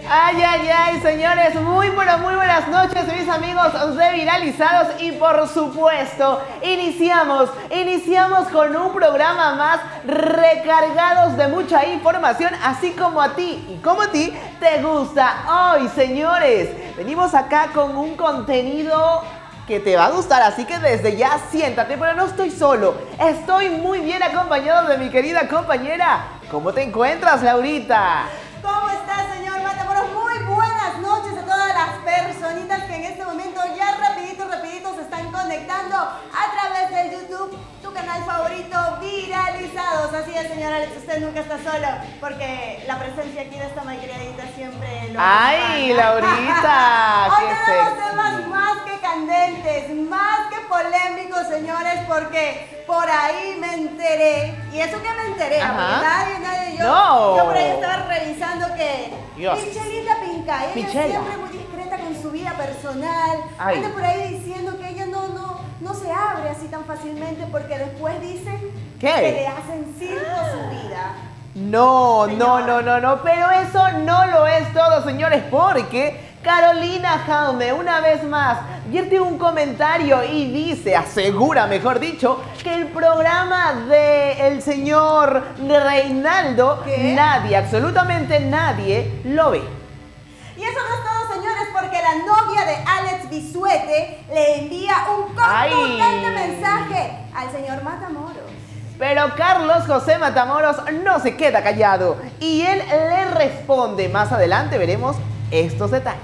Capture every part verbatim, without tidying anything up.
Ay, ay, ay, señores, muy pero muy buenas noches, mis amigos de Viralizados. Y por supuesto, iniciamos, iniciamos con un programa más recargados de mucha información, así como a ti y como a ti te gusta. Hoy, señores, venimos acá con un contenido que te va a gustar, así que desde ya siéntate, pero no estoy solo, estoy muy bien acompañado de mi querida compañera. ¿Cómo te encuentras, Laurita? ¿Cómo estás, señor Matamoros? Muy buenas noches a todas las personitas que en este momento ya rapidito, rapidito se están conectando a través del YouTube, tu canal favorito, Viralizados. Así es, señor Alex, usted nunca está solo, porque la presencia aquí de esta malcriadita siempre lo ¡Ay, Laurita! Hoy ¡Qué tenemos sexy! temas más que candentes, más que polémicos, señores, porque por ahí me enteré, y eso que me enteré, Ajá. porque nadie, nadie, yo, No. yo por ahí estaba revisando que Dios. Michelita Pinca, ella Michela. siempre muy discreta con su vida personal, Ay. anda por ahí diciendo que ella no, no, no se abre así tan fácilmente porque después dice ¿Qué? que le hacen circo a su vida. No, no, no, no, no, pero eso no lo es todo, señores, porque Carolina Jaume, una vez más, vierte un comentario y dice, asegura, mejor dicho, que el programa del señor Reinaldo, ¿Qué? nadie, absolutamente nadie, lo ve. Y eso no es todo, señores, porque la novia de Alex Bisuete le envía un contundente Ay. mensaje al señor Matamoros. Pero Carlos José Matamoros no se queda callado y él le responde. Más adelante veremos estos detalles.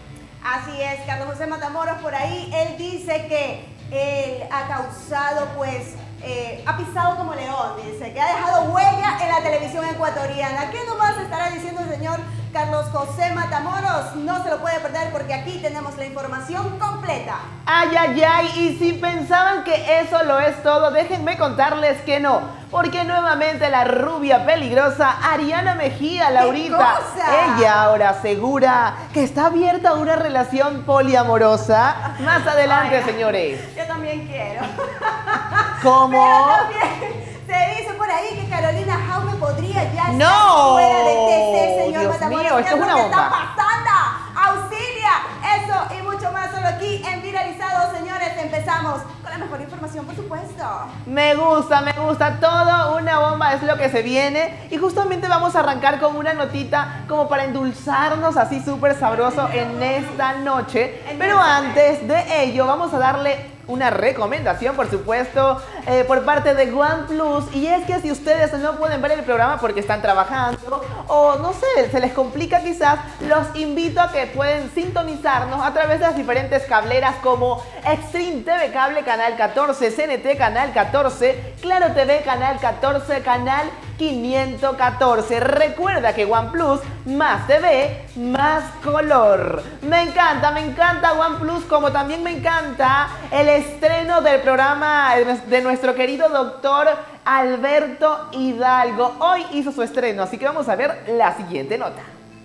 Así es, Carlos José Matamoros por ahí, él dice que él ha causado, pues, eh, ha pisado como león, dice, que ha dejado huella en la televisión ecuatoriana. ¿Qué nomás estará diciendo el señor Carlos José Matamoros? No se lo puede perder porque aquí tenemos la información completa. Ay, ay, ay, y si pensaban que eso lo es todo, déjenme contarles que no, porque nuevamente la rubia peligrosa Ariana Mejía, Laurita, cosa? ella ahora asegura que está abierta a una relación poliamorosa. Más adelante, Ay, señores. Yo también quiero. ¿Cómo? Pero también se dice por ahí que Carolina Jaume podría ya estar ¡No! fuera de T C, señor Dios Matamoros. mío, ¿Qué esto es lo una que bomba. está pasando? ¡Auxilia! Eso y mucho más solo aquí en Viralizados, señores. Empezamos con la mejor información, por supuesto. Me gusta, me gusta, todo una bomba es lo que se viene. Y justamente vamos a arrancar con una notita como para endulzarnos así súper sabroso en esta noche. Pero antes de ello vamos a darle una recomendación, por supuesto, eh, por parte de OnePlus. Y es que si ustedes no pueden ver el programa porque están trabajando o no sé, se les complica quizás, los invito a que pueden sintonizarnos a través de las diferentes cableras como Extreme T V Cable Canal catorce, C N T Canal catorce, Claro T V Canal catorce, Canal quinientos catorce. Recuerda que OnePlus, más T V, más color. Me encanta, me encanta OnePlus, como también me encanta el estreno del programa de nuestro querido doctor Alberto Hidalgo. Hoy hizo su estreno, así que vamos a ver la siguiente nota.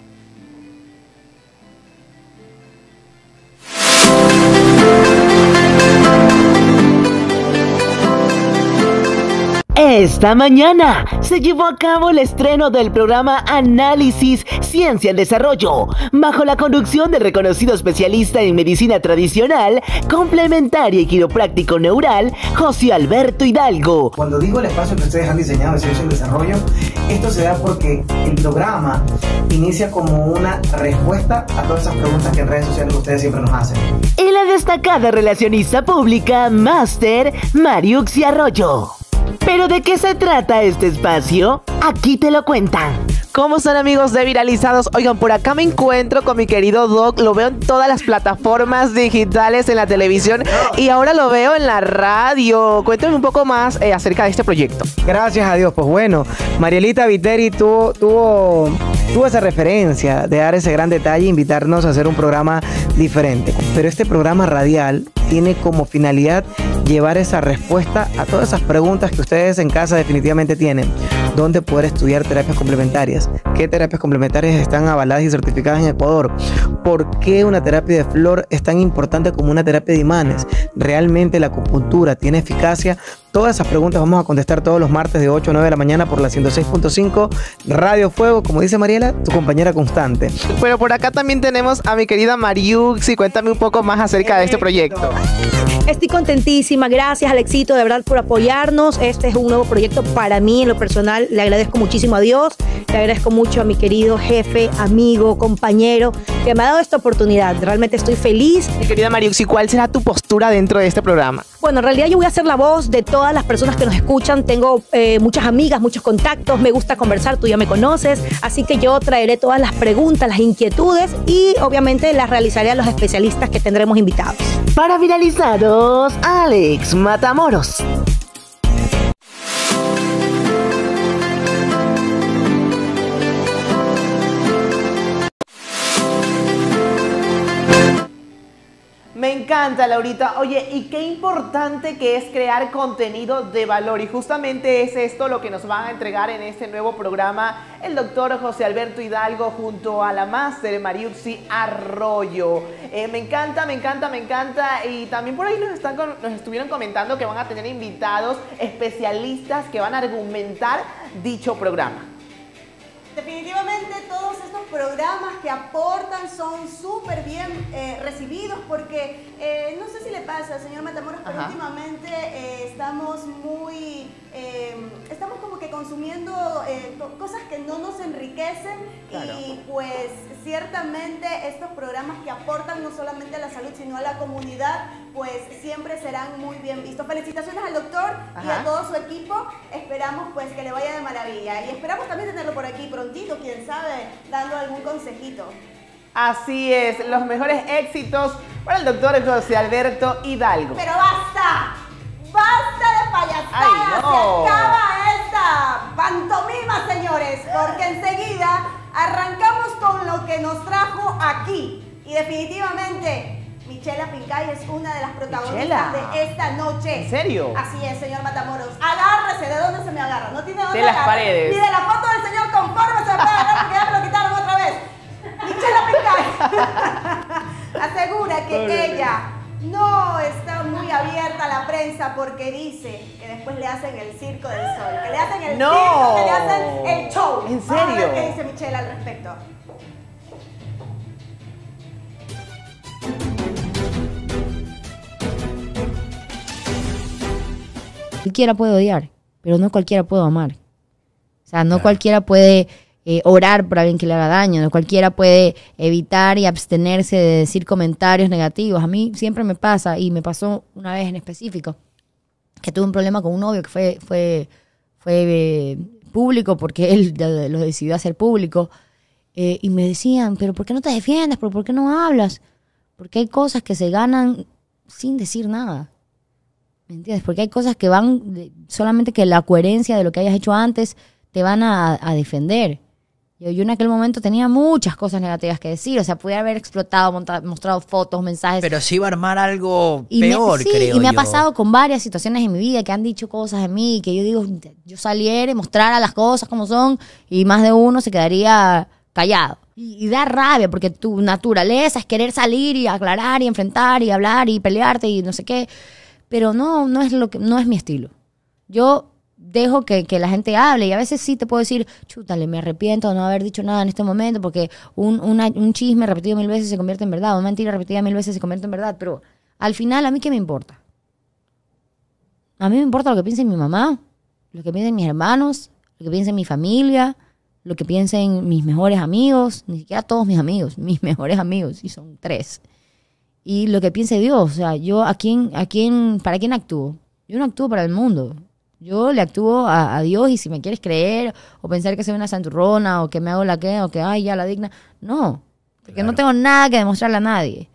Esta mañana se llevó a cabo el estreno del programa Análisis Ciencia en Desarrollo, bajo la conducción del reconocido especialista en medicina tradicional, complementaria y quiropráctico neural, José Alberto Hidalgo. Cuando digo el espacio que ustedes han diseñado de ciencia en desarrollo, esto se da porque el programa inicia como una respuesta a todas esas preguntas que en redes sociales ustedes siempre nos hacen. Y la destacada relacionista pública, Máster Mariuxi Arroyo. ¿Pero de qué se trata este espacio? Aquí te lo cuentan. ¿Cómo están, amigos de Viralizados? Oigan, por acá me encuentro con mi querido Doc. Lo veo en todas las plataformas digitales, en la televisión, y ahora lo veo en la radio. Cuéntame un poco más eh, acerca de este proyecto. Gracias a Dios. Pues bueno, Marielita Viteri tuvo, tuvo, tuvo esa referencia de dar ese gran detalle e invitarnos a hacer un programa diferente. Pero este programa radial tiene como finalidad llevar esa respuesta a todas esas preguntas que ustedes en casa definitivamente tienen. ¿Dónde poder estudiar terapias complementarias? ¿Qué terapias complementarias están avaladas y certificadas en Ecuador? ¿Por qué una terapia de flor es tan importante como una terapia de imanes? ¿Realmente la acupuntura tiene eficacia? todas esas preguntas vamos a contestar todos los martes de ocho a nueve de la mañana por la ciento seis punto cinco Radio Fuego, como dice Mariela, tu compañera constante. Pero por acá también tenemos a mi querida Mariuxi. Cuéntame un poco más acerca de este proyecto. Estoy contentísima, gracias Alexito, de verdad por apoyarnos. Este es un nuevo proyecto para mí, en lo personal, le agradezco muchísimo a Dios, le agradezco mucho a mi querido jefe, amigo, compañero, que me ha dado esta oportunidad. Realmente estoy feliz. Mi querida Mariuxi, ¿cuál será tu postura dentro de este programa? Bueno, en realidad yo voy a ser la voz de todas las personas que nos escuchan. Tengo eh, muchas amigas, muchos contactos, me gusta conversar, tú ya me conoces, así que yo traeré todas las preguntas, las inquietudes y obviamente las realizaré a los especialistas que tendremos invitados. Para viralizados, Alex Matamoros. Me encanta, Laurita. Oye, y qué importante que es crear contenido de valor. Y justamente es esto lo que nos van a entregar en este nuevo programa el doctor José Alberto Hidalgo junto a la máster Mariuxi Arroyo. Eh, me encanta, me encanta, me encanta. Y también por ahí nos, están con, nos estuvieron comentando que van a tener invitados especialistas que van a argumentar dicho programa. Definitivamente todos estos programas que aportan son súper bien eh, recibidos porque eh, no sé si le pasa, señor Matamoros, pero Ajá. últimamente eh, estamos muy, eh, estamos como que consumiendo eh, cosas que no nos enriquecen. Claro. Y pues ciertamente estos programas que aportan no solamente a la salud sino a la comunidad pues siempre serán muy bien vistos. Felicitaciones al doctor. Ajá. Y a todo su equipo, esperamos pues que le vaya de maravilla y esperamos también tenerlo por aquí prontito, quién sabe, dando algún consejito. Así es, los mejores éxitos para el doctor José Alberto Hidalgo. Pero basta, basta de payasadas, no. Se acaba esta pantomima, señores, porque enseguida arrancamos con lo que nos trajo aquí y definitivamente Michela Pincay es una de las protagonistas Michela. de esta noche. ¿En serio? Así es, señor Matamoros. Agárrese, ¿de dónde se me agarra? No tiene dónde de las agarrar. paredes. Ni de la foto del señor conforme se me puede agarrar porque ya me lo quitaron otra vez. Michela Pincay asegura que Ay, ella no está muy abierta a la prensa porque dice que después le hacen el circo del sol, que le hacen el no. circo, que le hacen el show. ¿En serio? Vamos a ver qué dice Michela al respecto. Cualquiera puede odiar, pero no cualquiera puede amar. O sea, no claro. cualquiera puede eh, orar por alguien que le haga daño, no cualquiera puede evitar y abstenerse de decir comentarios negativos. A mí siempre me pasa, y me pasó una vez en específico, que tuve un problema con un novio que fue, fue, fue eh, público porque él lo decidió hacer público. Eh, y me decían, pero ¿por qué no te defiendes? ¿Por, ¿Por qué no hablas? Porque hay cosas que se ganan sin decir nada. ¿Me entiendes? Porque hay cosas que van, de, solamente que la coherencia de lo que hayas hecho antes te van a, a defender. Yo, yo en aquel momento tenía muchas cosas negativas que decir, o sea, pudiera haber explotado, monta, mostrado fotos, mensajes. Pero sí iba a armar algo y peor, me, sí, creo y me yo. ha pasado con varias situaciones en mi vida que han dicho cosas de mí, que yo digo, yo saliera, mostrara las cosas como son, y más de uno se quedaría callado. Y, y da rabia, porque tu naturaleza es querer salir y aclarar y enfrentar y hablar y pelearte y no sé qué. Pero no, no es lo que, no es mi estilo. Yo dejo que, que la gente hable y a veces sí te puedo decir, chútale, me arrepiento de no haber dicho nada en este momento porque un, una, un chisme repetido mil veces se convierte en verdad, una mentira repetida mil veces se convierte en verdad, pero al final, ¿a mí qué me importa? A mí me importa lo que piense mi mamá, lo que piensen mis hermanos, lo que piense mi familia, lo que piensen mis mejores amigos, ni siquiera todos mis amigos, mis mejores amigos, y son tres. Y lo que piense Dios, o sea, yo a quién, a quién, ¿para quién actúo? Yo no actúo para el mundo. Yo le actúo a, a Dios, y si me quieres creer o pensar que soy una santurrona o que me hago la que, o que ay, ya la digna, no, porque claro. no tengo nada que demostrarle a nadie.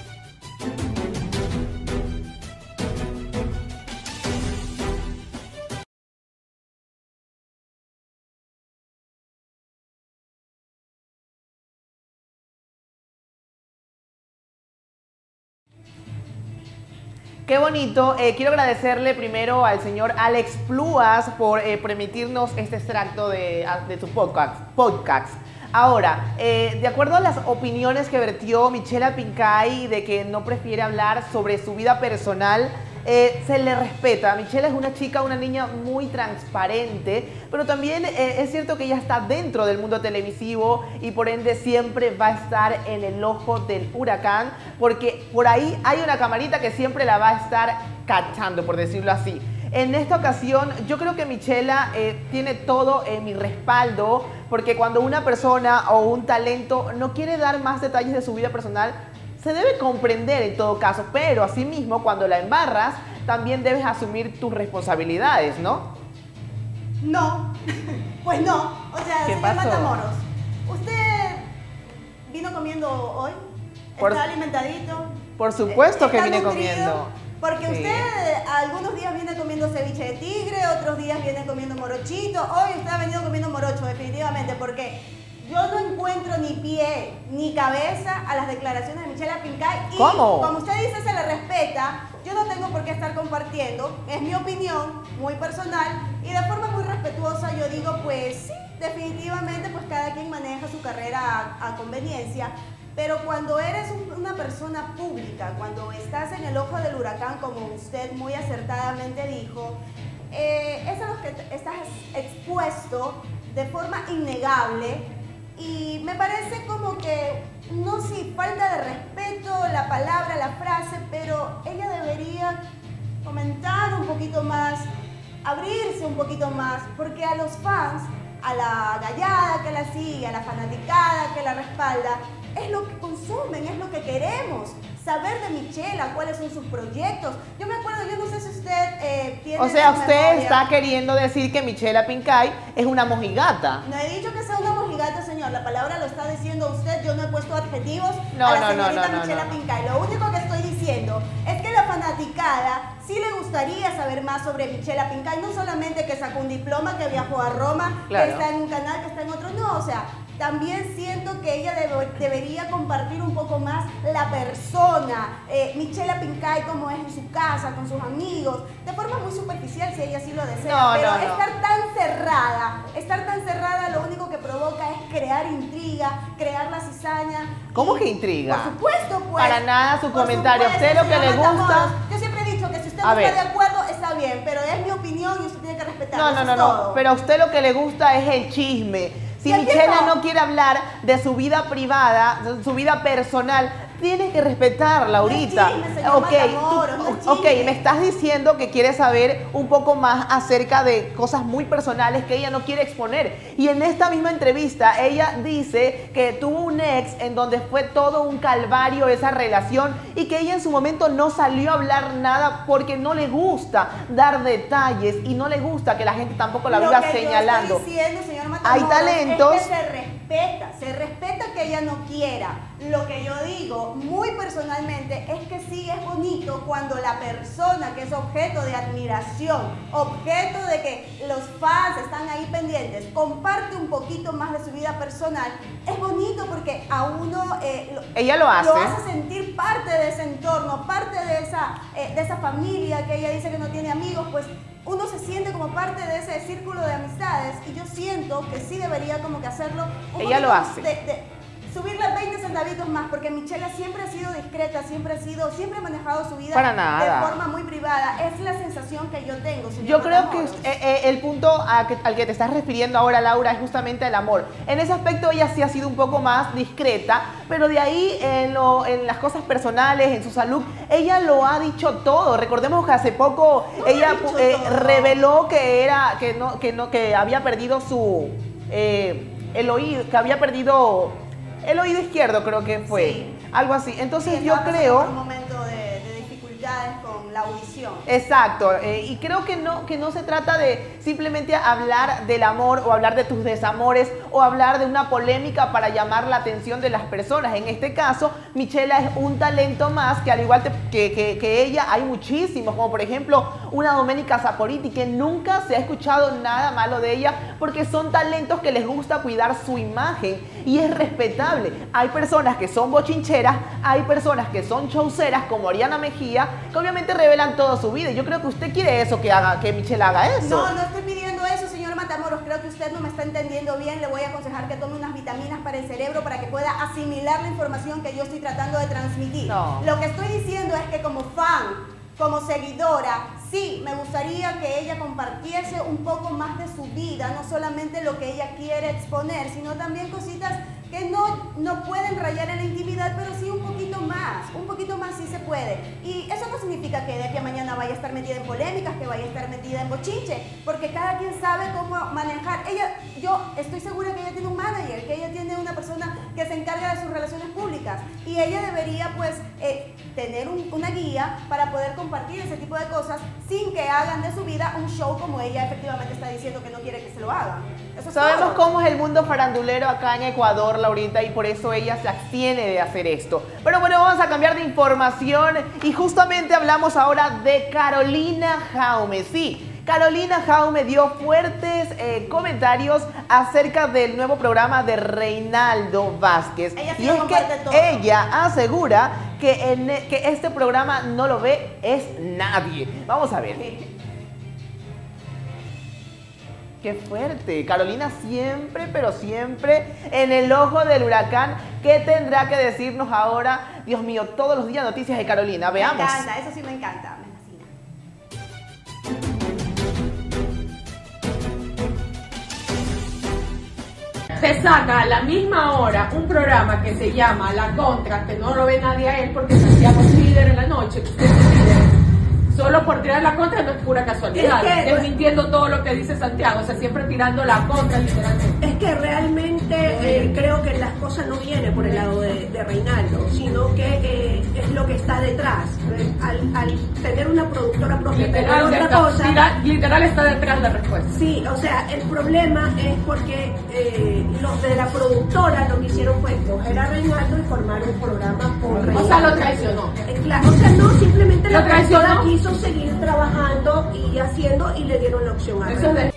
Qué bonito. Eh, quiero agradecerle primero al señor Alex Pluas por eh, permitirnos este extracto de, de tu podcast. podcast. Ahora, eh, de acuerdo a las opiniones que vertió Michela Pincay de que no prefiere hablar sobre su vida personal, eh, se le respeta. Michelle es una chica, una niña muy transparente, pero también eh, es cierto que ella está dentro del mundo televisivo y por ende siempre va a estar en el ojo del huracán, porque por ahí hay una camarita que siempre la va a estar cachando, por decirlo así. En esta ocasión, yo creo que Michela eh, tiene todo eh, mi respaldo, porque cuando una persona o un talento no quiere dar más detalles de su vida personal, se debe comprender en todo caso, pero asimismo, cuando la embarras, también debes asumir tus responsabilidades, ¿no? No, pues no. O sea, ¿Qué señor pasó? Matamoros, ¿usted vino comiendo hoy? Por- ¿Está alimentadito? Por supuesto que ¿Está vine nutrido? comiendo. Porque Sí. usted algunos días viene comiendo ceviche de tigre, otros días viene comiendo morochito. Hoy usted ha venido comiendo morocho, definitivamente, porque yo no encuentro ni pie ni cabeza a las declaraciones de Michela Pincay. Y ¿Cómo? como usted dice, se le respeta. Yo no tengo por qué estar compartiendo. Es mi opinión, muy personal. Y de forma muy respetuosa yo digo, pues sí, definitivamente, pues cada quien maneja su carrera a, a conveniencia. Pero cuando eres un- una persona pública, cuando estás en el ojo del huracán, como usted muy acertadamente dijo, eh, es a lo que te- estás expuesto de forma innegable y me parece como que, no sé, falta de respeto la palabra, la frase, pero ella debería comentar un poquito más, abrirse un poquito más, porque a los fans, a la gallada que la sigue, a la fanaticada que la respalda, es lo que consumen, es lo que queremos. Saber de Michela, cuáles son sus proyectos. Yo me acuerdo, yo no sé si usted eh, tiene O sea, su usted memoria. está queriendo decir que Michela Pincay es una mojigata. No he dicho que sea una mojigata, señor. La palabra lo está diciendo usted. Yo no he puesto adjetivos No, a la no, no, señorita no, no, Michela no. Pincay. Lo único que estoy diciendo es que la fanaticada sí le gustaría saber más sobre Michela Pincay. No solamente que sacó un diploma, que viajó a Roma, Claro. que está en un canal, que está en otro. No, o sea, también siento que ella debe- debería compartir un poco más la persona, eh, Michela Pincay, cómo es en su casa, con sus amigos, de forma muy superficial si ella sí lo desea. No, pero no, no. estar tan cerrada, estar tan cerrada lo único que provoca es crear intriga, crear la cizaña. ¿Cómo y- que intriga? Por supuesto, pues. Para nada su Por comentario. supuesto, ¿Usted lo que señor le gusta? Matamoros. Yo siempre he dicho que si usted A no ver. está de acuerdo, está bien, pero es mi opinión y usted tiene que respetarla. No, eso no, es no, todo. no. Pero a usted lo que le gusta es el chisme. Si ¿Y a quién Michela no? no quiere hablar de su vida privada, de su vida personal, tiene que respetarla ahorita. No es chisme, señor Ok, Matamoros, no es tú- ok, chisme. me estás diciendo que quieres saber un poco más acerca de cosas muy personales que ella no quiere exponer. Y en esta misma entrevista, ella dice que tuvo un ex en donde fue todo un calvario esa relación y que ella en su momento no salió a hablar nada porque no le gusta dar detalles y no le gusta que la gente tampoco la Lo viva que señalando. Yo estoy diciendo, señor Matamoros, Hay talentos. es que se respeta, se respeta que ella no quiera. Lo que yo digo, muy personalmente, es que sí es bonito cuando la persona que es objeto de admiración, objeto de que los fans están ahí pendientes, comparte un poquito más de su vida personal. Es bonito porque a uno eh, lo, Ella lo hace. lo hace sentir parte de ese entorno, parte de esa, eh, de esa familia que ella dice que no tiene amigos, pues uno se siente como parte de ese círculo de amistades y yo siento que sí debería como que hacerlo un Ella lo poquito hace. de- de- subirle veinte centavitos más, porque Michela siempre ha sido discreta, siempre ha sido, siempre ha manejado su vida Para nada. de forma muy privada. Es la sensación que yo tengo, señor Yo creo que Matamoros. eh, eh, el punto a que- al que te estás refiriendo ahora, Laura, es justamente el amor. En ese aspecto ella sí ha sido un poco más discreta, pero de ahí en, lo- en las cosas personales, en su salud, ella lo ha dicho todo. Recordemos que hace poco No lo ha ella dicho eh, todo. reveló que era que no que no que había perdido su eh, el oído, que había perdido el oído izquierdo, creo que fue. Sí. Algo así. Entonces Sí, yo estaba pasando creo por un momento de, de dificultades con la audición. Exacto, eh, y creo que no, que no se trata de simplemente hablar del amor o hablar de tus desamores o hablar de una polémica para llamar la atención de las personas. En este caso, Michela es un talento más que al igual te- que, que- que ella hay muchísimos, como por ejemplo una Doménica Saporiti, que nunca se ha escuchado nada malo de ella porque son talentos que les gusta cuidar su imagen y es respetable. Hay personas que son bochincheras, hay personas que son showceras como Ariana Mejía, que obviamente revelan toda su vida. Y yo creo que usted quiere eso, que haga, que Michelle haga eso. No, no estoy pidiendo eso, señor Matamoros. Creo que usted no me está entendiendo bien. Le voy a aconsejar que tome unas vitaminas para el cerebro para que pueda asimilar la información que yo estoy tratando de transmitir. No. Lo que estoy diciendo es que como fan, como seguidora, sí, me gustaría que ella compartiese un poco más de su vida, no solamente lo que ella quiere exponer, sino también cositas que no, no pueden rayar en la intimidad, pero sí un poquito más, un poquito más sí se puede. Y eso no significa que de aquí a mañana vaya a estar metida en polémicas, que vaya a estar metida en bochinche, porque cada quien sabe cómo manejar. Ella, yo estoy segura que ella tiene un manager, que ella tiene una persona que se encarga de sus relaciones públicas, y ella debería pues eh, tener un, una guía para poder compartir ese tipo de cosas sin que hagan de su vida un show como ella efectivamente está diciendo que no quiere que se lo hagan. Eso es Sabemos todo. cómo es el mundo farandulero acá en Ecuador, Laurita, y por eso ella se abstiene de hacer esto. Pero bueno, vamos a cambiar de información y justamente hablamos ahora de Carolina Jaume. Sí, Carolina Jaume dio fuertes eh, comentarios acerca del nuevo programa de Reinaldo Vázquez. Ella sí y lo es comparte que todo. ella asegura que, en, que este programa no lo ve es nadie. Vamos a ver. Sí. Qué fuerte. Carolina siempre, pero siempre en el ojo del huracán. ¿Qué tendrá que decirnos ahora? Dios mío, todos los días noticias de Carolina. Veamos. Me encanta, eso sí me encanta, me fascina. Se saca a la misma hora un programa que se llama La Contra, que no lo ve nadie a él porque Santiago es líder en la noche, que usted es líder. Solo por tirar la contra no es pura casualidad. Es que- es mintiendo todo lo que dice Santiago, o sea, siempre tirando la contra literalmente. Es que realmente eh, creo que las cosas no vienen por el lado de, de Reinaldo, sino que eh, es lo que está detrás. Eh, Al, al tener una productora propia, pero Literal, otra está, cosa. tira- literal está detrás la respuesta. Sí, o sea, el problema es porque eh, los de la productora lo que hicieron fue coger a Reinaldo y formar un programa por Reinaldo. O sea, lo traicionó. Eh, claro, o sea, no, simplemente Lo la productora traicionó. quiso seguir trabajando y haciendo y le dieron la opción a Eso es Reinaldo. de-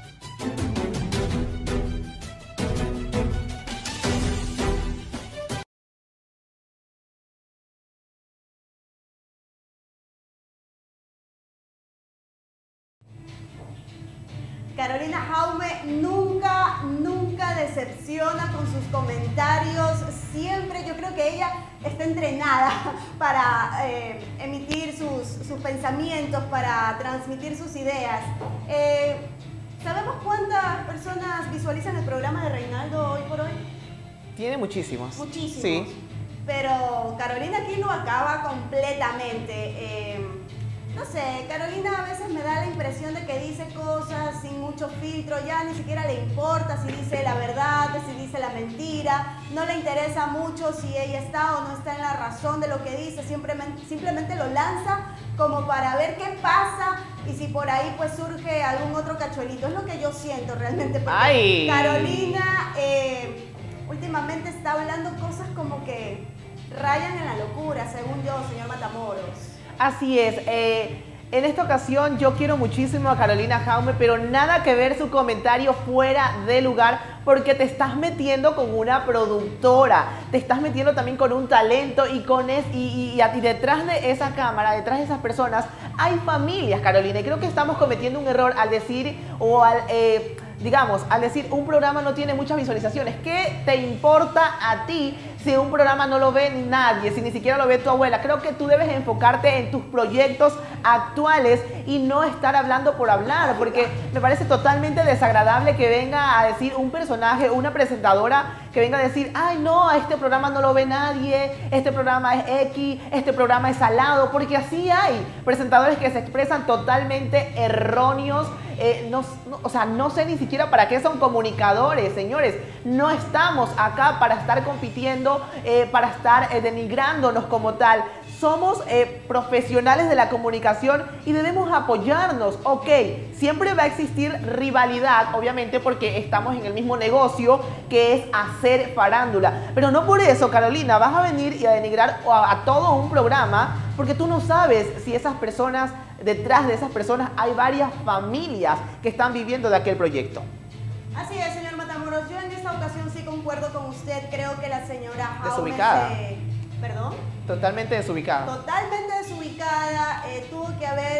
Carolina Jaume nunca, nunca decepciona con sus comentarios. Siempre, yo creo que ella está entrenada para eh, emitir sus, sus pensamientos, para transmitir sus ideas. Eh, ¿Sabemos cuántas personas visualizan el programa de Reinaldo hoy por hoy? Tiene muchísimos. Muchísimos. Sí. Pero Carolina aquí lo acaba completamente. Eh, no sé, Carolina a veces me da la impresión de que dice cosas sin mucho filtro, ya ni siquiera le importa si dice la verdad, si dice la mentira, no le interesa mucho si ella está o no está en la razón de lo que dice, simplemente, simplemente lo lanza como para ver qué pasa y si por ahí pues surge algún otro cachuelito. Es lo que yo siento realmente, porque Ay. Carolina eh, últimamente está hablando cosas como que rayan en la locura, según yo, señor Matamoros. Así es. eh, en esta ocasión yo quiero muchísimo a Carolina Jaume, pero nada que ver su comentario fuera de lugar, porque te estás metiendo con una productora, te estás metiendo también con un talento y con es, y, y, y, a- y detrás de esa cámara, detrás de esas personas, hay familias, Carolina. Y creo que estamos cometiendo un error al decir o al... Eh, digamos, al decir un programa no tiene muchas visualizaciones. ¿Qué te importa a ti si un programa no lo ve nadie, si ni siquiera lo ve tu abuela? Creo que tú debes enfocarte en tus proyectos actuales y no estar hablando por hablar, porque me parece totalmente desagradable que venga a decir un personaje, una presentadora, que venga a decir, ay no, este programa no lo ve nadie, este programa es X, este programa es salado, porque así hay presentadores que se expresan totalmente erróneos. Eh, no, no, o sea, no sé ni siquiera para qué son comunicadores, señores. No estamos acá para estar compitiendo, eh, para estar eh, denigrándonos como tal. Somos eh, profesionales de la comunicación y debemos apoyarnos. Ok, siempre va a existir rivalidad, obviamente, porque estamos en el mismo negocio, que es hacer farándula. Pero no por eso, Carolina, vas a venir y a denigrar a, a todo un programa, porque tú no sabes si esas personas, detrás de esas personas hay varias familias que están viviendo de aquel proyecto. Así es, señor Matamoros. Yo en esta ocasión sí concuerdo con usted. Creo que la señora Jaume Desubicada. se... ¿Perdón? Totalmente desubicada. Totalmente desubicada. Eh, tuvo que haber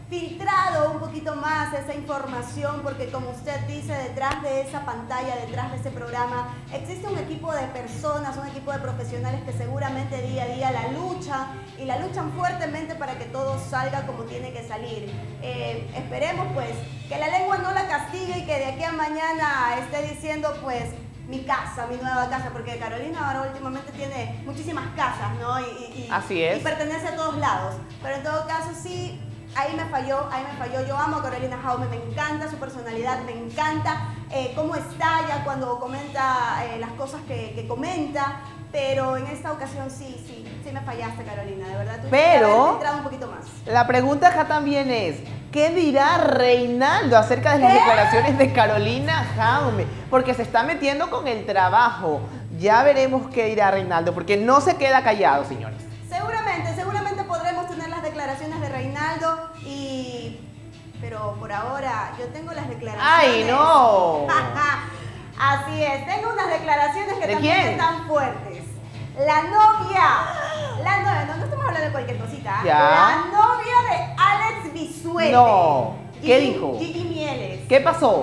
filtrado un poquito más esa información, porque como usted dice, detrás de esa pantalla, detrás de ese programa, existe un equipo de personas, un equipo de profesionales que seguramente día a día la luchan y la luchan fuertemente para que todo salga como tiene que salir. Eh, esperemos pues que la lengua no la castigue y que de aquí a mañana esté diciendo pues mi casa, mi nueva casa, porque Carolina ahora últimamente tiene muchísimas casas, ¿no? Y, y, Así es. Y pertenece a todos lados, pero en todo caso sí. Ahí me falló, ahí me falló. Yo amo a Carolina Jaume, me encanta su personalidad, me encanta eh, cómo estalla cuando comenta eh, las cosas que, que comenta, pero en esta ocasión sí, sí, sí me fallaste, Carolina, de verdad. Tú Pero entrado un poquito más. La pregunta acá también es, ¿qué dirá Reinaldo acerca de las ¿Qué? declaraciones de Carolina Jaume? Porque se está metiendo con el trabajo. Ya veremos qué dirá Reinaldo, porque no se queda callado, señores. Seguramente, seguramente podremos tener las declaraciones de Reinaldo y... Pero por ahora yo tengo las declaraciones. ¡Ay, no! Así es, tengo unas declaraciones que ¿De también quién? están fuertes. La novia, la novia, no, no estamos hablando de cualquier cosita. Ya. La novia de Alex Bisuete. No, ¿qué Gigi- dijo? Gigi Mieles. ¿Qué pasó?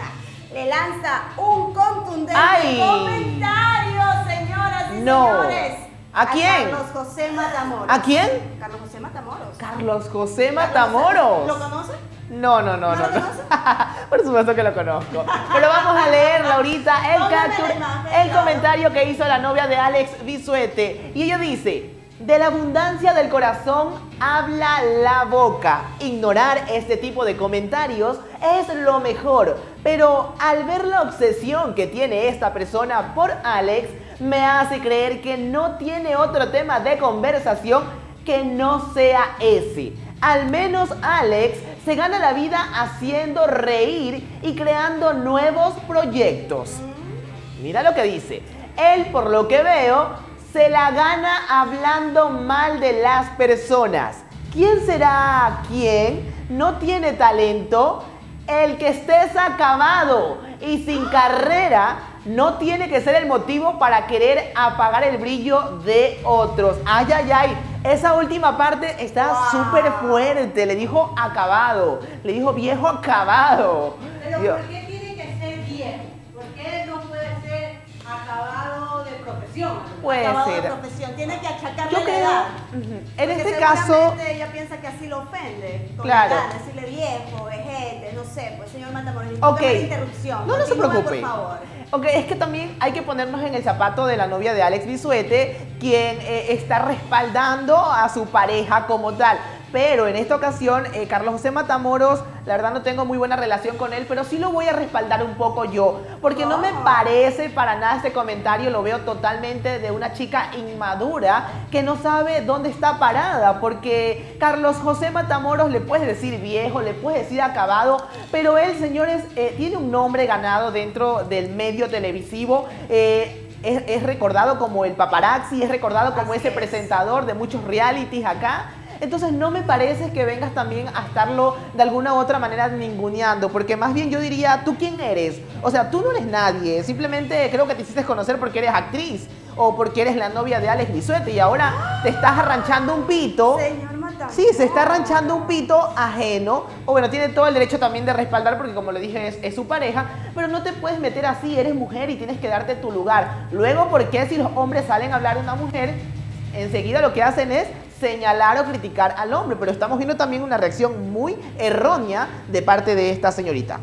Le lanza un contundente ¡Ay! comentario, señoras y No. señores. ¿A quién? Carlos José Matamoros. ¿A quién? Carlos José Matamoros. Carlos José Matamoros. ¿Lo conoce? No, no, no, ¿No no. lo no. conoce? Por supuesto que lo conozco. Pero vamos a leer, Laurita, el, Póngame capture- la imagen, el claro. comentario que hizo la novia de Alex Bisuete. Y ella dice, de la abundancia del corazón habla la boca. Ignorar este tipo de comentarios es lo mejor. Pero al ver la obsesión que tiene esta persona por Alex, me hace creer que no tiene otro tema de conversación que no sea ese. Al menos Alex se gana la vida haciendo reír y creando nuevos proyectos. Mira lo que dice. Él, por lo que veo, se la gana hablando mal de las personas. ¿Quién será quién? ¿No tiene talento? El que estés acabado y sin carrera no tiene que ser el motivo para querer apagar el brillo de otros. Ay, ay, ay. Esa última parte está Wow. súper fuerte. Le dijo acabado. Le dijo viejo acabado. Pero Dios. ¿por qué tiene que ser viejo? ¿Por qué no puede ser acabado de profesión? Puede Acabado de ser. profesión. Tiene que achacarle Yo la creo, edad. ujú, en Porque este caso, seguramente ella piensa que así lo ofende. Con Claro. la edad, decirle viejo, vejete, no sé, pues señor Matamoros. Ok. discúlpeme la interrupción. No, no se Continúe, preocupe. Por favor. Ok, es que también hay que ponernos en el zapato de la novia de Alex Bisuete, quien eh, está respaldando a su pareja como tal. Pero en esta ocasión, eh, Carlos José Matamoros, la verdad no tengo muy buena relación con él, pero sí lo voy a respaldar un poco yo. Porque no me Oh. parece para nada este comentario, lo veo totalmente de una chica inmadura que no sabe dónde está parada. Porque Carlos José Matamoros le puedes decir viejo, le puedes decir acabado, pero él, señores, eh, tiene un nombre ganado dentro del medio televisivo. Eh, es, es recordado como el paparazzi, es recordado como Así ese es. presentador de muchos realities acá. Entonces no me parece que vengas también a estarlo de alguna u otra manera ninguneando, porque más bien yo diría, ¿tú quién eres? O sea, tú no eres nadie, simplemente creo que te hiciste conocer porque eres actriz o porque eres la novia de Alex Bisuete y ahora te estás arranchando un pito. Señor Matamoros. Sí, se está arranchando un pito ajeno, o bueno, tiene todo el derecho también de respaldar porque como le dije es, es su pareja, pero no te puedes meter así, eres mujer y tienes que darte tu lugar. Luego, ¿por qué si los hombres salen a hablar de una mujer, enseguida lo que hacen es señalar o criticar al hombre? Pero estamos viendo también una reacción muy errónea de parte de esta señorita.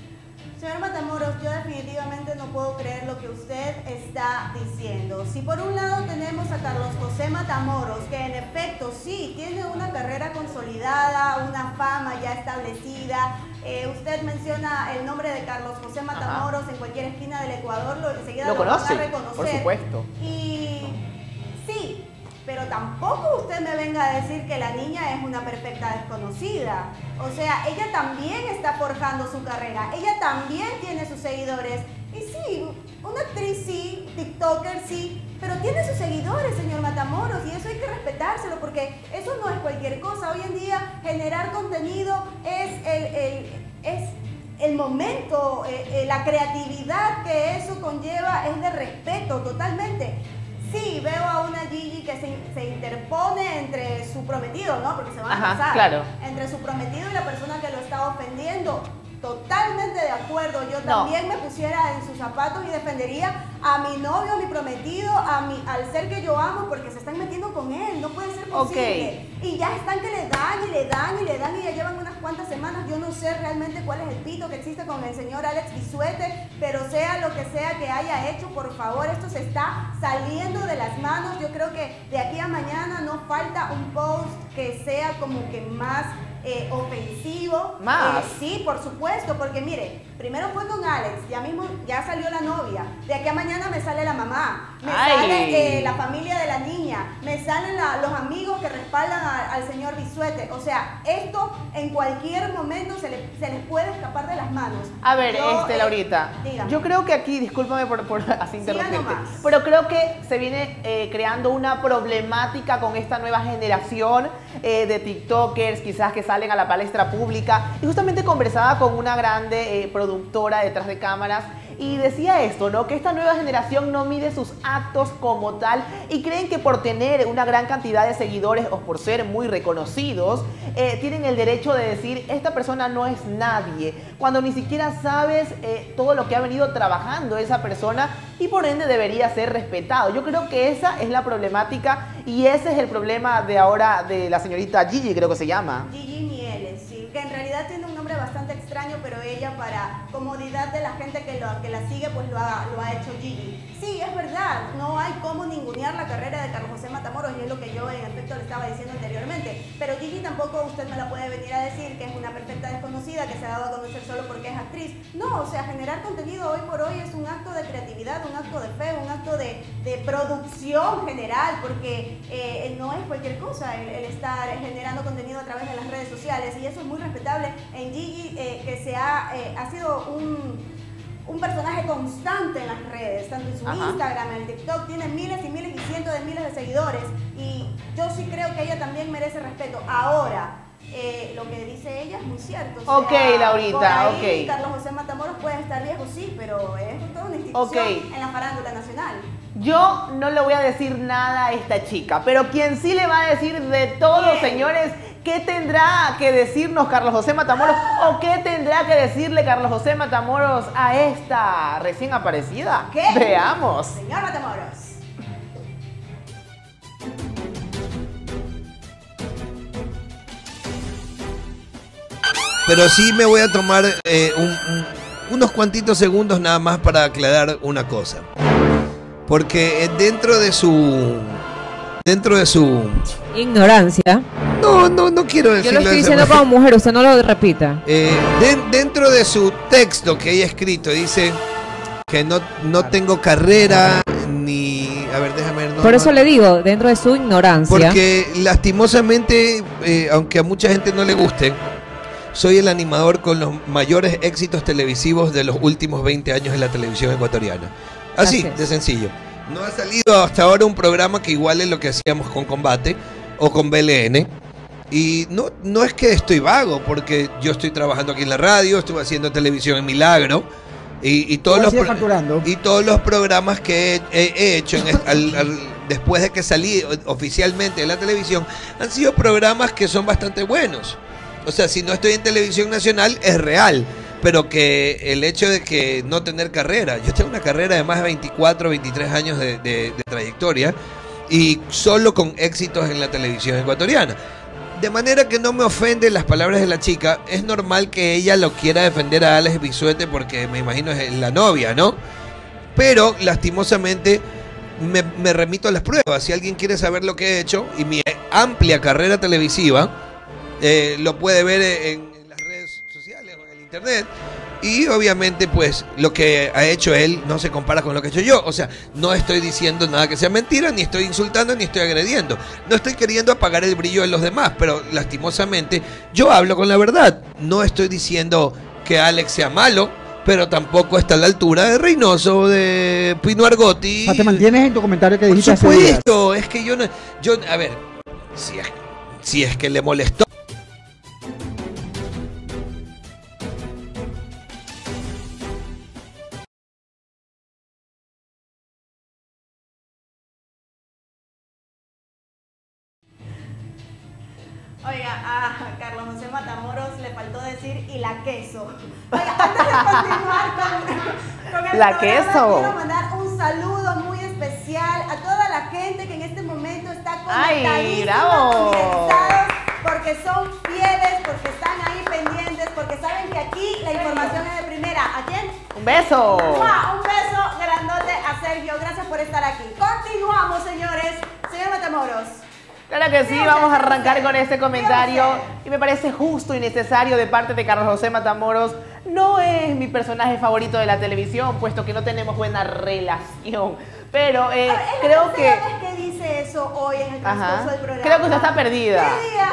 Señor Matamoros, yo definitivamente no puedo creer lo que usted está diciendo. Si por un lado tenemos a Carlos José Matamoros, que en efecto sí, tiene una carrera consolidada, una fama ya establecida. Eh, usted menciona el nombre de Carlos José Matamoros en cualquier esquina del Ecuador, lo, enseguida Lo lo, van a conoce, reconocer. por supuesto. Y sí, pero tampoco usted me venga a decir que la niña es una perfecta desconocida. O sea, ella también está forjando su carrera, ella también tiene sus seguidores. Y sí, una actriz sí, TikToker sí, pero tiene sus seguidores, señor Matamoros, y eso hay que respetárselo porque eso no es cualquier cosa. Hoy en día generar contenido es el, el, es el momento, eh, eh, la creatividad que eso conlleva es de respeto totalmente. Sí, veo a una Gigi que se, se interpone entre su prometido, ¿no? Porque se van Ajá, a casar. claro. Entre su prometido y la persona que lo está ofendiendo. Totalmente de acuerdo. Yo No. también me pusiera en sus zapatos y defendería a mi novio, a mi prometido, a mi, al ser que yo amo, porque se están metiendo con él. No puede ser posible. Ok. Y ya están que le dan y le dan y le dan y ya llevan unas cuantas semanas. Yo no sé realmente cuál es el pito que existe con el señor Alex Bisuete, pero sea lo que sea que haya hecho, por favor, esto se está saliendo de las manos. Yo creo que de aquí a mañana no falta un post que sea como que más eh, ofensivo. Más. Eh, sí, por supuesto, porque mire, primero fue con Alex, ya mismo ya salió la novia, de aquí a mañana me sale la mamá, me Ay. sale eh, la familia de la niña, me salen la- los amigos que respaldan a- al señor Bisuete. O sea, esto en cualquier momento se, le- se les puede escapar de las manos. A ver, Yo, este, eh, Laurita, dígame. yo creo que aquí, discúlpame por, por así interrumpirte, nomás. pero creo que se viene eh, creando una problemática con esta nueva generación eh, de TikTokers, quizás que salen a la palestra pública. Y justamente conversaba con una grande eh, productora detrás de cámaras y decía esto, ¿no? Que esta nueva generación no mide sus actos como tal y creen que por tener una gran cantidad de seguidores o por ser muy reconocidos, eh, tienen el derecho de decir, esta persona no es nadie, cuando ni siquiera sabes eh, todo lo que ha venido trabajando esa persona y por ende debería ser respetado. Yo creo que esa es la problemática y ese es el problema de ahora de la señorita Gigi, creo que se llama. Gigi Mieles, sí, que en realidad tiene un nombre bastante extraño, pero ella para comodidad de la gente que, lo, que la sigue, pues lo ha, lo ha hecho Gigi. Sí, es verdad, no hay cómo ningunear la carrera de Carlos José Matamoros y es lo que yo en efecto le estaba diciendo anteriormente, pero Gigi tampoco usted me la puede venir a decir que es una perfecta desconocida que se ha dado a conocer solo porque es actriz. No, o sea, generar contenido hoy por hoy es un acto de creatividad, un acto de fe, un acto de, de producción general, porque eh, no es cualquier cosa el, el estar generando contenido a través de las redes sociales y eso es muy respetable en Gigi, eh, que se ha, eh, ha sido un... un personaje constante en las redes, tanto en su Ajá. Instagram, en el TikTok, tiene miles y miles y cientos de miles de seguidores y yo sí creo que ella también merece respeto. Ahora, eh, lo que dice ella es muy cierto. o Ok, sea, Laurita, por ahí ok. Carlos José Matamoros puede estar viejo, sí, pero es toda una institución Ok. en la farándula nacional. Yo no le voy a decir nada a esta chica, pero quien sí le va a decir de todo, ¿Quién? señores, ¿qué tendrá que decirnos Carlos José Matamoros o qué tendrá que decirle Carlos José Matamoros a esta recién aparecida? ¿Qué? Veamos. Señor Matamoros. Pero sí me voy a tomar eh, un- un- unos cuantitos segundos nada más para aclarar una cosa. Porque eh, dentro de su... Dentro de su... Ignorancia. No, no, no quiero Yo decirlo. lo estoy de esa diciendo manera. como mujer, usted no lo repita. Eh, de- dentro de su texto que ella ha escrito, dice que no, no tengo carrera ni... A ver, déjame ver. no, Por no. eso le digo, dentro de su ignorancia. Porque lastimosamente, eh, aunque a mucha gente no le guste, soy el animador con los mayores éxitos televisivos de los últimos veinte años en la televisión ecuatoriana. Así, Así es. de sencillo. No ha salido hasta ahora un programa que iguale lo que hacíamos con Combate o con B L N. Y no, no es que estoy vago, porque yo estoy trabajando aquí en la radio, estuve haciendo televisión en Milagro. Y, y todos Ahora los sigue pro- facturando. y todos los programas que he, he- he hecho en es- al- al- después de que salí o- oficialmente de la televisión han sido programas que son bastante buenos. O sea, si no estoy en televisión nacional es real, pero que el hecho de que no tener carrera, yo tengo una carrera de más de veinticuatro, veintitrés años de, de- de trayectoria y solo con éxitos en la televisión ecuatoriana. De manera que no me ofenden las palabras de la chica. Es normal que ella lo quiera defender a Alex Bisuete porque me imagino es la novia, ¿no? Pero lastimosamente me, me remito a las pruebas. Si alguien quiere saber lo que he hecho y mi amplia carrera televisiva, eh, lo puede ver en, en las redes sociales o en el internet. Y obviamente pues lo que ha hecho él no se compara con lo que he hecho yo. O sea, no estoy diciendo nada que sea mentira, ni estoy insultando, ni estoy agrediendo. No estoy queriendo apagar el brillo de los demás, pero lastimosamente yo hablo con la verdad. No estoy diciendo que Alex sea malo, pero tampoco está a la altura de Reynoso, de Pino Argotti. O sea, te mantienes en tu comentario que Por dijiste hace días. supuesto, es que yo no... Yo, a ver, si es, si es que le molestó Oiga, a Carlos José Matamoros le faltó decir y la queso. Oiga, antes de continuar con, con el La programa, queso. quiero mandar un saludo muy especial a toda la gente que en este momento está ¡Ay, conectadísima, bravo! familiarizados, porque son fieles, porque están ahí pendientes, porque saben que aquí la información es de primera. ¿A quién? Un beso. ¡Mua! Un beso grandote a Sergio. Gracias por estar aquí. Continuamos, señores. Señor Matamoros. Claro que sí, Dígame, vamos a dígame arrancar usted. con este comentario Dígame y me parece justo y necesario de parte de Carlos José Matamoros. No es mi personaje favorito de la televisión, puesto que no tenemos buena relación, pero eh, A ver, es la creo tercera que... vez que dice eso hoy en el transcurso Ajá. del programa. Creo que usted está perdida. ¿Qué día,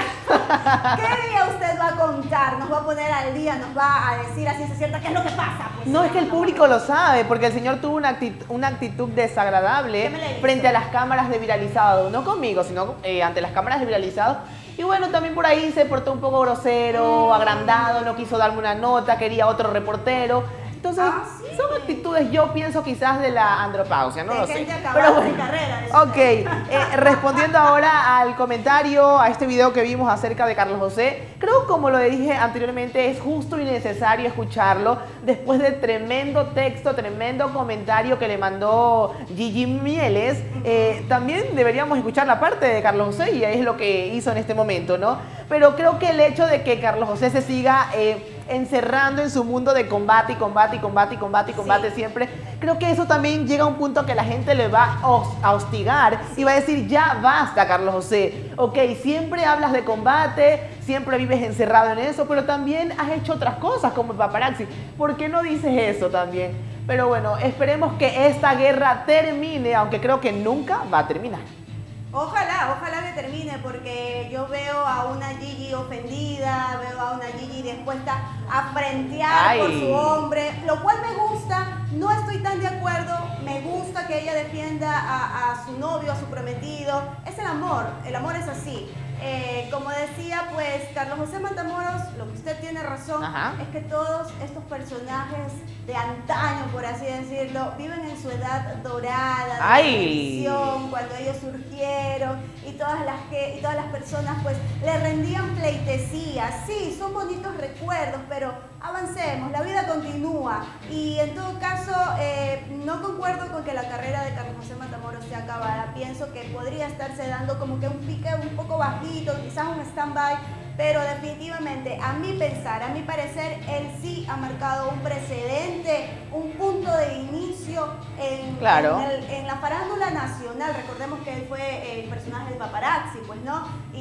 ¿Qué día usted va a contar? Nos va a poner al día, nos va a decir así se cierta qué es lo que pasa. Pues, No, es que el señor público lo sabe, porque el señor tuvo una actitud, una actitud desagradable ¿Qué me le hizo? frente a las cámaras de Viralizado. No conmigo, sino eh, ante las cámaras de Viralizado. Y bueno, también por ahí se portó un poco grosero, agrandado, no quiso darme una nota, quería otro reportero. Entonces, Ah, sí. son actitudes, yo pienso quizás de la andropausia, no De lo sé. gente acabada sin carrera, dice Ok, eh, respondiendo ahora al comentario, a este video que vimos acerca de Carlos José, creo como lo dije anteriormente, es justo y necesario escucharlo después del tremendo texto, tremendo comentario que le mandó Gigi Mieles. Eh, también deberíamos escuchar la parte de Carlos José y es lo que hizo en este momento, ¿no? Pero creo que el hecho de que Carlos José se siga... Eh, encerrando en su mundo de combate y combate y combate y combate y combate Sí. siempre, creo que eso también llega a un punto que la gente le va a hos- a hostigar y va a decir, ya basta, Carlos José, ok, siempre hablas de combate, siempre vives encerrado en eso, pero también has hecho otras cosas como el paparazzi, ¿por qué no dices eso también? Pero bueno, esperemos que esta guerra termine, aunque creo que nunca va a terminar. Ojalá, ojalá que termine, porque yo veo a una Gigi ofendida, veo a una Gigi dispuesta a frentear Ay. por su hombre, lo cual me gusta, no estoy tan de acuerdo, me gusta que ella defienda a, a su novio, a su prometido, es el amor, el amor es así. Eh, como decía, pues, Carlos José Matamoros, lo que usted tiene razón, Ajá. es que todos estos personajes de antaño, por así decirlo, viven en su edad dorada, de la Ay. televisión, cuando ellos surgieron y todas las que y todas las personas pues le rendían pleitesía. Sí, son bonitos recuerdos, pero avancemos, la vida continúa y en todo caso eh, no concuerdo con que la carrera de Carlos José Matamoros esté acabada. Pienso que podría estarse dando como que un pique un poco bajito, quizás un stand-by, pero definitivamente, a mi pensar, a mi parecer, él sí ha marcado un precedente, un punto de inicio en, Claro. en, el- en la farándula nacional. Recordemos que él fue el personaje de paparazzi, pues, ¿no?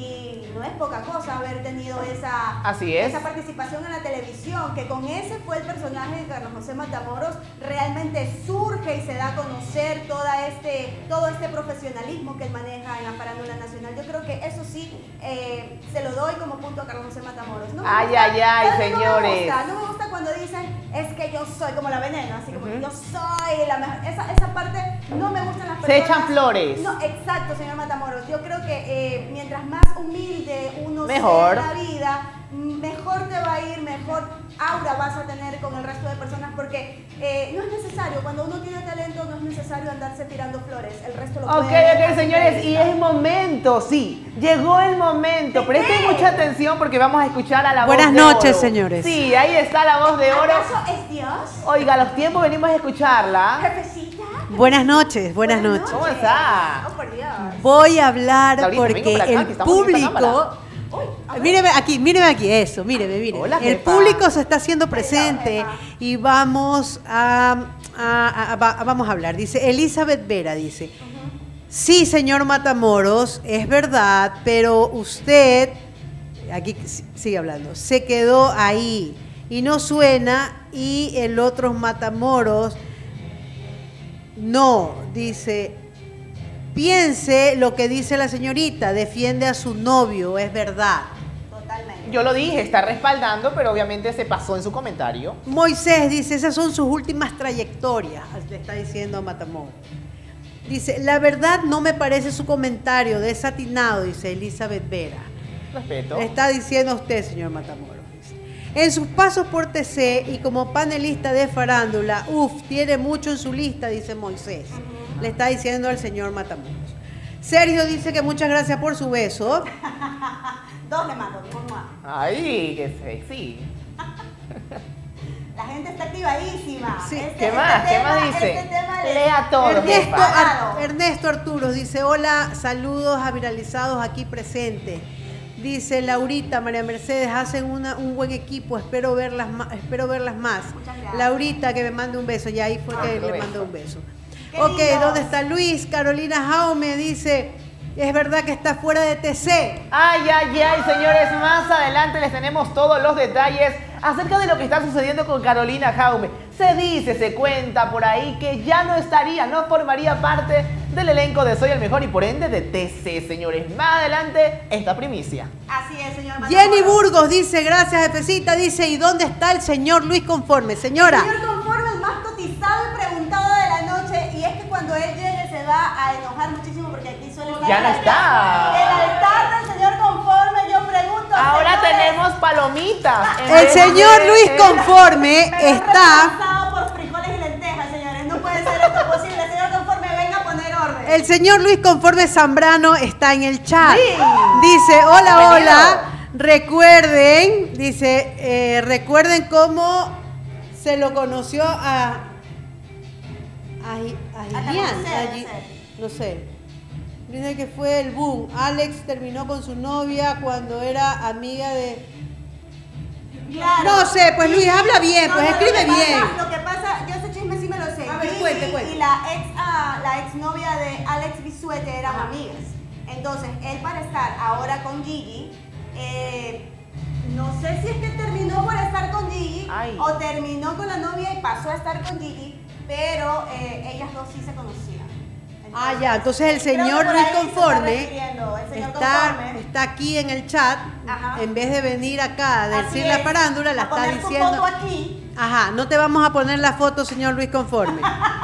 Y no es poca cosa haber tenido esa, Así es. esa participación en la televisión, que con ese fue el personaje de Carlos José Matamoros, realmente surge y se da a conocer toda este, todo este profesionalismo que él maneja en la farándula nacional. Yo creo que eso sí eh, se lo doy como punto a Carlos José Matamoros. No me Ay, gusta- ay, ay, ¿sabe qué no me señores? gusta? No me gusta cuando dicen, es que yo soy como la veneno, así como que Ujú. yo soy la mejor. Esa, esa parte no me gustan las Se personas. echan flores. No, exacto, señor Matamoros. Yo creo que eh, mientras más humilde uno Mejor. sea en la vida, mejor te va a ir, mejor aura vas a tener con el resto de personas, porque eh, no es necesario, cuando uno tiene talento no es necesario andarse tirando flores, el resto lo Ok, puede ok, señores, y es momento, sí, llegó el momento. ¿De Presten qué? mucha atención porque vamos a escuchar a la Buenas voz de noches, oro. señores. Sí, ahí está la voz de oro. ¿Acaso es Dios? Oiga, a los tiempos venimos a escucharla. Jefecita. Buenas noches, buenas noches. ¿Cómo está? Oh, por Dios. Voy a hablar Laurita, porque vengo para acá, que el estamos en esta público... Uy, a ver. Míreme aquí, míreme aquí, eso, míreme, míreme. Hola, el jefa. público se está haciendo presente jefa. y vamos a, a- a- va- vamos a hablar. Dice Elizabeth Vera, dice, sí, señor Matamoros, es verdad, pero usted, aquí s- sigue hablando, se quedó ahí y no suena y el otro Matamoros, no, dice... Piense lo que dice la señorita, defiende a su novio, es verdad. Totalmente. Yo lo dije, está respaldando, pero obviamente se pasó en su comentario. Moisés dice, esas son sus últimas trayectorias, le está diciendo a Matamoros. Dice, la verdad no me parece su comentario desatinado, dice Elizabeth Vera. Respeto. Le está diciendo a usted, señor Matamoros. Dice. En sus pasos por T C y como panelista de farándula, uff, tiene mucho en su lista, dice Moisés. Le está diciendo al señor Matamoros. Sergio dice que muchas gracias por su beso. Dos le mando. Mua. Ay, qué sexy. La gente está activadísima. Sí. Este- ¿Qué este más? ¿Qué tema- más dice? este tema le- Lea todo. Ernesto, jefa. Ar- Ernesto Arturos dice, hola, saludos a viralizados aquí presentes. Dice Laurita, María Mercedes, hacen una, un buen equipo, espero verlas, ma- espero verlas más. Muchas gracias. Laurita, que me mande un beso, ya ahí fue que otro le beso. mandó un beso. Qué Ok, lindos. ¿dónde está Luis? Carolina Jaume dice, es verdad que está fuera de T C. Ay, ay, ay, señores, más adelante les tenemos todos los detalles acerca de lo que está sucediendo con Carolina Jaume. Se dice, se cuenta por ahí que ya no estaría, no formaría parte del elenco de Soy el Mejor y por ende de T C, señores. Más adelante, esta primicia. Así es, señor Matamoros. Jenny Burgos dice, gracias, Jefecita, dice, ¿y dónde está el señor Luis Conforme? Señora. El señor Conforme, el más cotizado y preguntado de la noche. Y es que cuando él llegue se va a enojar muchísimo porque aquí suele estar. Ya no el- está. El altar del señor Conforme, yo pregunto. Ahora señores, tenemos palomitas. en El vez señor de- Luis Conforme me han está... reemplazado por frijoles y lentejas, señores. No puede ser esto posible. Señor Conforme, venga a poner orden. El señor Luis Conforme Zambrano está en el chat. Sí. Dice, hola, Bienvenido. hola. Recuerden, dice, eh, recuerden cómo se lo conoció a... A, a A Gillian, Carlos José, a no Gi- sé. no sé. Dice que fue el boom. Alex terminó con su novia cuando era amiga de... Claro. No sé, pues, Luis, habla bien, pues, lo escribe que pasa- bien. Lo que pasa, yo ese chisme sí me lo sé. A ver, Gigi cuente, cuente. Y la ex, ah, la ex novia de Alex Bisuete eran amigas. Entonces, él para estar ahora con Gigi, eh, no sé si es que terminó por estar con Gigi Ay. o terminó con la novia y pasó a estar con Gigi, pero eh, ellas dos sí se conocían. Ah, ya, entonces el creo que señor por Luis ahí se está Conforme refiriendo, el señor está, Conforme. está aquí en el chat, Ajá. en vez de venir acá a Así decir la es, farándula, la a está poner su diciendo. foto aquí. Ajá, no te vamos a poner la foto, señor Luis Conforme.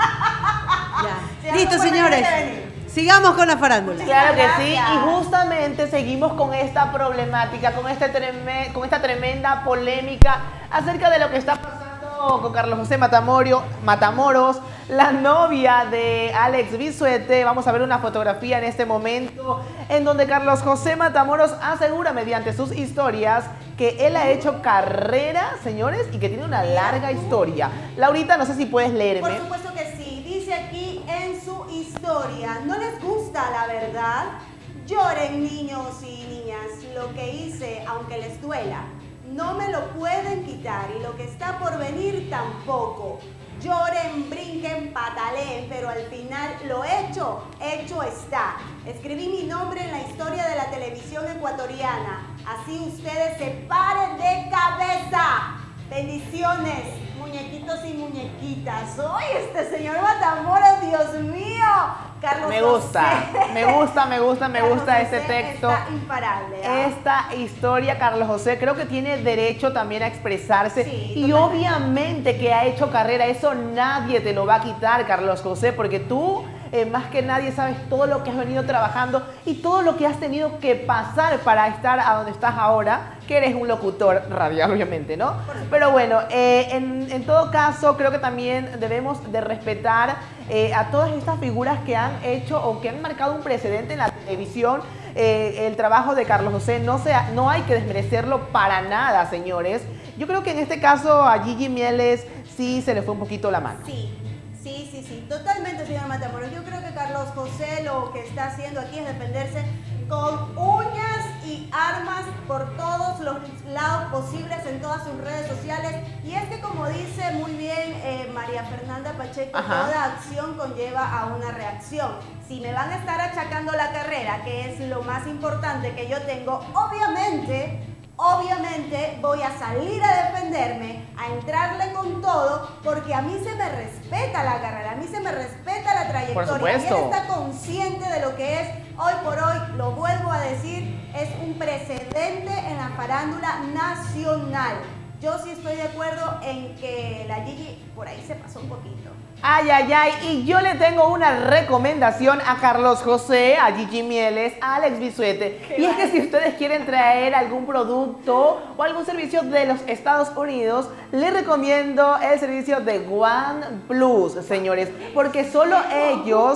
Ya. Señor Listo, Conforme, señores. tiene que venir. Sigamos con la farándula. Claro que sí, Gracias. y justamente seguimos con esta problemática, con, este treme- con esta tremenda polémica acerca de lo que está pasando con Carlos José Matamorio, Matamoros, la novia de Alex Bisuete. Vamos a ver una fotografía en este momento en donde Carlos José Matamoros asegura mediante sus historias que él ha hecho carrera, señores, y que tiene una larga historia. Laurita, no sé si puedes leerme. Por supuesto que sí. Dice aquí en su historia, ¿no les gusta la verdad? Lloren niños y niñas, lo que hice, aunque les duela, no me lo pueden quitar y lo que está por venir tampoco. Lloren, brinquen, pataleen, pero al final lo hecho, hecho está. Escribí mi nombre en la historia de la televisión ecuatoriana. Así ustedes se paren de cabeza. Bendiciones, muñequitos y muñequitas. ¡Ay, este señor Matamoros, Dios mío! Carlos Me gusta, José. me gusta, me gusta, me Carlos gusta este José texto. Está imparable. ¿ah? Esta historia, Carlos José, creo que tiene derecho también a expresarse. Sí, y totalmente. obviamente que ha hecho carrera, eso nadie te lo va a quitar, Carlos José, porque tú, eh, más que nadie, sabes todo lo que has venido trabajando y todo lo que has tenido que pasar para estar a donde estás ahora, que eres un locutor radial, obviamente, ¿no? Pero bueno, eh, en, en todo caso, creo que también debemos de respetar eh, a todas estas figuras que han hecho o que han marcado un precedente en la televisión. Eh, el trabajo de Carlos José no, sea, no hay que desmerecerlo para nada, señores. Yo creo que en este caso a Gigi Mieles sí se le fue un poquito la mano. Sí, sí, sí, sí, totalmente, señor Matamoros. Yo creo que Carlos José lo que está haciendo aquí es defenderse con uñas y armas por todos los lados posibles en todas sus redes sociales. Y es que, como dice muy bien eh, María Fernanda Pacheco, Ajá. toda acción conlleva a una reacción. Si me van a estar achacando la carrera, que es lo más importante que yo tengo, obviamente... Obviamente voy a salir a defenderme, a entrarle con todo, porque a mí se me respeta la carrera, a mí se me respeta la trayectoria. Por supuesto. Y él está consciente de lo que es, hoy por hoy, lo vuelvo a decir, es un precedente en la farándula nacional. Yo sí estoy de acuerdo en que la Gigi por ahí se pasó un poquito. Ay, ay, ay, y yo le tengo una recomendación a Carlos José, a Gigi Mieles, a Alex Bisuete. Y es que si ustedes quieren traer algún producto o algún servicio de los Estados Unidos, les recomiendo el servicio de OnePlus, señores, porque solo ellos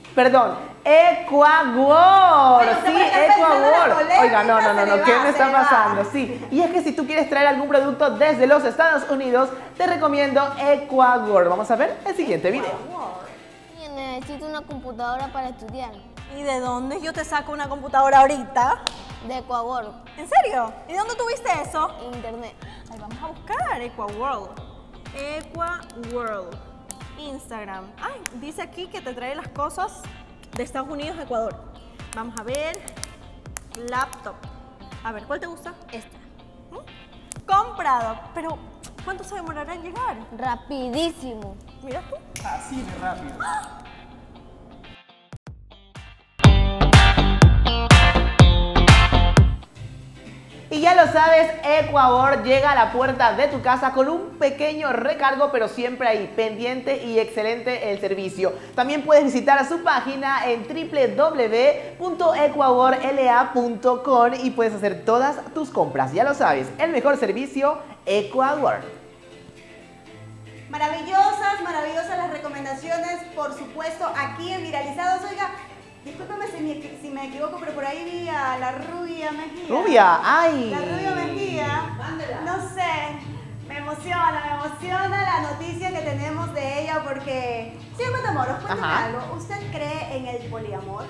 Perdón, Ecuador. Oye, usted Sí, puede estar pensando en la Ecuador. polémica, Oiga, no, no, no, se no, le ¿qué va, me se está le va. pasando? Sí. Y es que si tú quieres traer algún producto desde los Estados Unidos, te recomiendo Ecuador. Vamos a ver el siguiente video. Necesito una computadora para estudiar. ¿Y de dónde yo te saco una computadora ahorita? De Ecuador. ¿En serio? ¿Y dónde tuviste eso? En internet. Ahí vamos a buscar EquaWorld. EquaWorld. Instagram. Ay, dice aquí que te trae las cosas de Estados Unidos a Ecuador. Vamos a ver. Laptop. A ver, ¿cuál te gusta? Esta. ¿Mm? Comprado. Pero, ¿cuánto se demorará en llegar? Rapidísimo. Mira tú. Así de rápido. Y ya lo sabes, Ecuador llega a la puerta de tu casa con un pequeño recargo, pero siempre ahí, pendiente y excelente el servicio. También puedes visitar su página en doble u doble u doble u punto ecuador l a punto com y puedes hacer todas tus compras. Ya lo sabes, el mejor servicio, Ecuador. Maravillosas, maravillosas las recomendaciones, por supuesto, aquí en Viralizados. Oiga, discúlpame si me, si me equivoco, pero por ahí vi a la Rubia Mejía. Rubia, ay. La Rubia Mejía, no sé, me emociona, me emociona la noticia que tenemos de ella porque... Señor Matamoros, cuéntame Ajá. algo, ¿usted cree en el poliamor?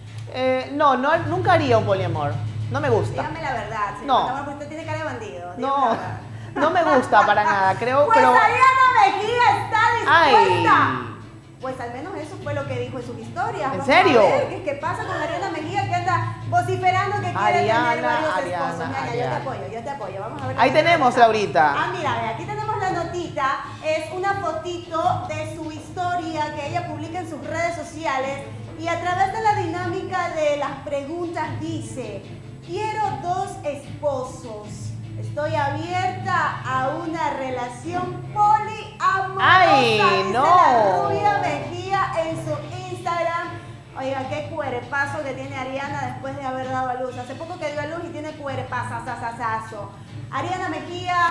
Eh, no, no, nunca haría un poliamor. No me gusta. Dígame la verdad, señor No. Matamoros, porque usted tiene cara de bandido. dígame la No, verdad. no me gusta para nada, creo, Pues pero... Ariana Mejía está dispuesta. Ay. Pues al menos eso fue lo que dijo en sus historias. ¿En Vamos serio? a ver ¿Qué, qué pasa con Ariana Mejía que anda vociferando que quiere Ariana, tener varios Ariana, esposos? Mira, yo te Ariana. apoyo, yo te apoyo. Vamos a ver. Ahí qué tenemos, pasa. Laurita. Ah, mira, ve, aquí tenemos la notita. Es una fotito de su historia que ella publica en sus redes sociales y a través de la dinámica de las preguntas dice: quiero dos esposos. Estoy abierta a una relación poliamorosa. ¡Ay, dice no! La Rubia Mejía en su Instagram. Oiga, qué cuerpazo que tiene Ariana después de haber dado a luz. Hace poco que dio a luz y tiene cuerpazazazazo. Ariana Mejía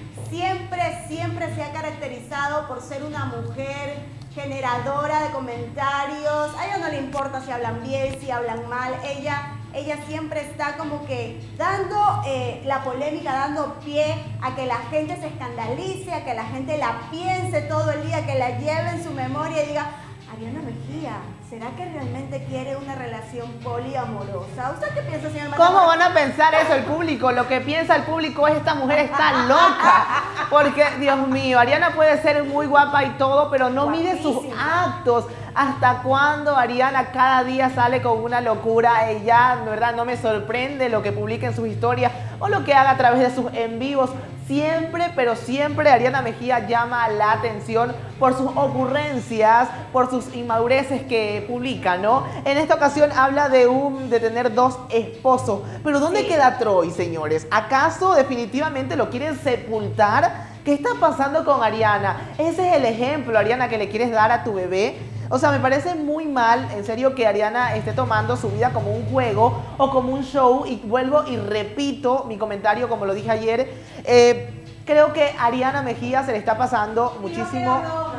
siempre, siempre se ha caracterizado por ser una mujer generadora de comentarios. A ella no le importa si hablan bien, si hablan mal. Ella... Ella siempre está como que dando eh, la polémica, dando pie a que la gente se escandalice, a que la gente la piense todo el día, que la lleve en su memoria y diga: Ariana Mejía, ¿será que realmente quiere una relación poliamorosa? ¿Usted qué piensa, señor Matamoros? ¿Cómo van a pensar eso el público? Lo que piensa el público es: esta mujer está loca. Porque, Dios mío, Ariana puede ser muy guapa y todo, pero no mide sus actos. ¿Hasta cuándo Ariana cada día sale con una locura? Ella, de verdad, no me sorprende lo que publica en sus historias o lo que haga a través de sus en vivos. Siempre, pero siempre Ariana Mejía llama la atención por sus ocurrencias, por sus inmadureces que publica, ¿no? En esta ocasión habla de, un, de tener dos esposos. Pero ¿dónde Sí. queda Troy, señores? ¿Acaso definitivamente lo quieren sepultar? ¿Qué está pasando con Ariana? Ese es el ejemplo, Ariana, que le quieres dar a tu bebé. O sea, me parece muy mal, en serio, que Ariana esté tomando su vida como un juego o como un show. Y vuelvo y repito mi comentario, como lo dije ayer. Eh, creo que Ariana Mejía se le está pasando muchísimo.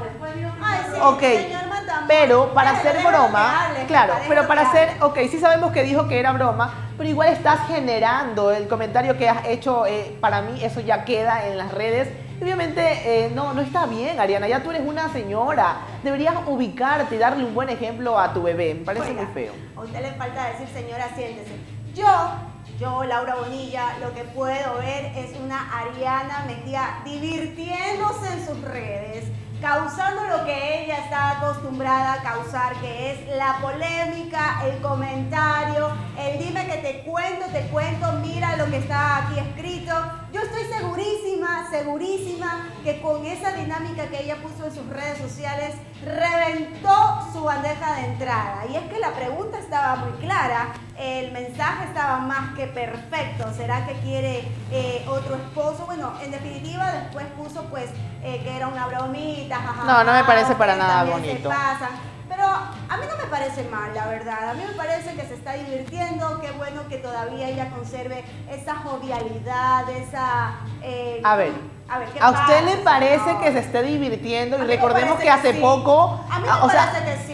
Ay, sí, Ok, señor Matamoros. pero para Déjelo, hacer déjelo que broma, hable, que claro, déjelo pero que para hable. hacer, ok, sí sabemos que dijo que era broma, pero igual estás generando el comentario que has hecho. Eh, para mí eso ya queda en las redes. Obviamente eh, no, no está bien, Ariana, ya tú eres una señora, deberías ubicarte y darle un buen ejemplo a tu bebé, me parece Oiga, muy feo. A usted le falta decir: señora, siéntese. Yo, yo, Laura Bonilla, lo que puedo ver es una Ariana Mejía divirtiéndose en sus redes, causando lo que ella está acostumbrada a causar, que es la polémica, el comentario, el dime que te cuento, te cuento, mira lo que está aquí escrito. Yo estoy segurísima, segurísima que con esa dinámica que ella puso en sus redes sociales, reventó su bandeja de entrada. Y es que la pregunta estaba muy clara, el mensaje estaba más que perfecto. ¿Será que quiere eh, otro esposo? Bueno, en definitiva después puso pues eh, que era una bromita. Jajaja, No, no me parece para que nada también bonito. Se pasan. Pero a mí no me parece mal, la verdad. A mí me parece que se está divirtiendo. Qué bueno que todavía ella conserve esa jovialidad, esa... eh, A ver, a ver, ¿qué ¿a usted pasa, le parece señor? que se esté divirtiendo? A Y mí me recordemos parece que hace sí. poco, A mí ah, me o sea, parece que sí.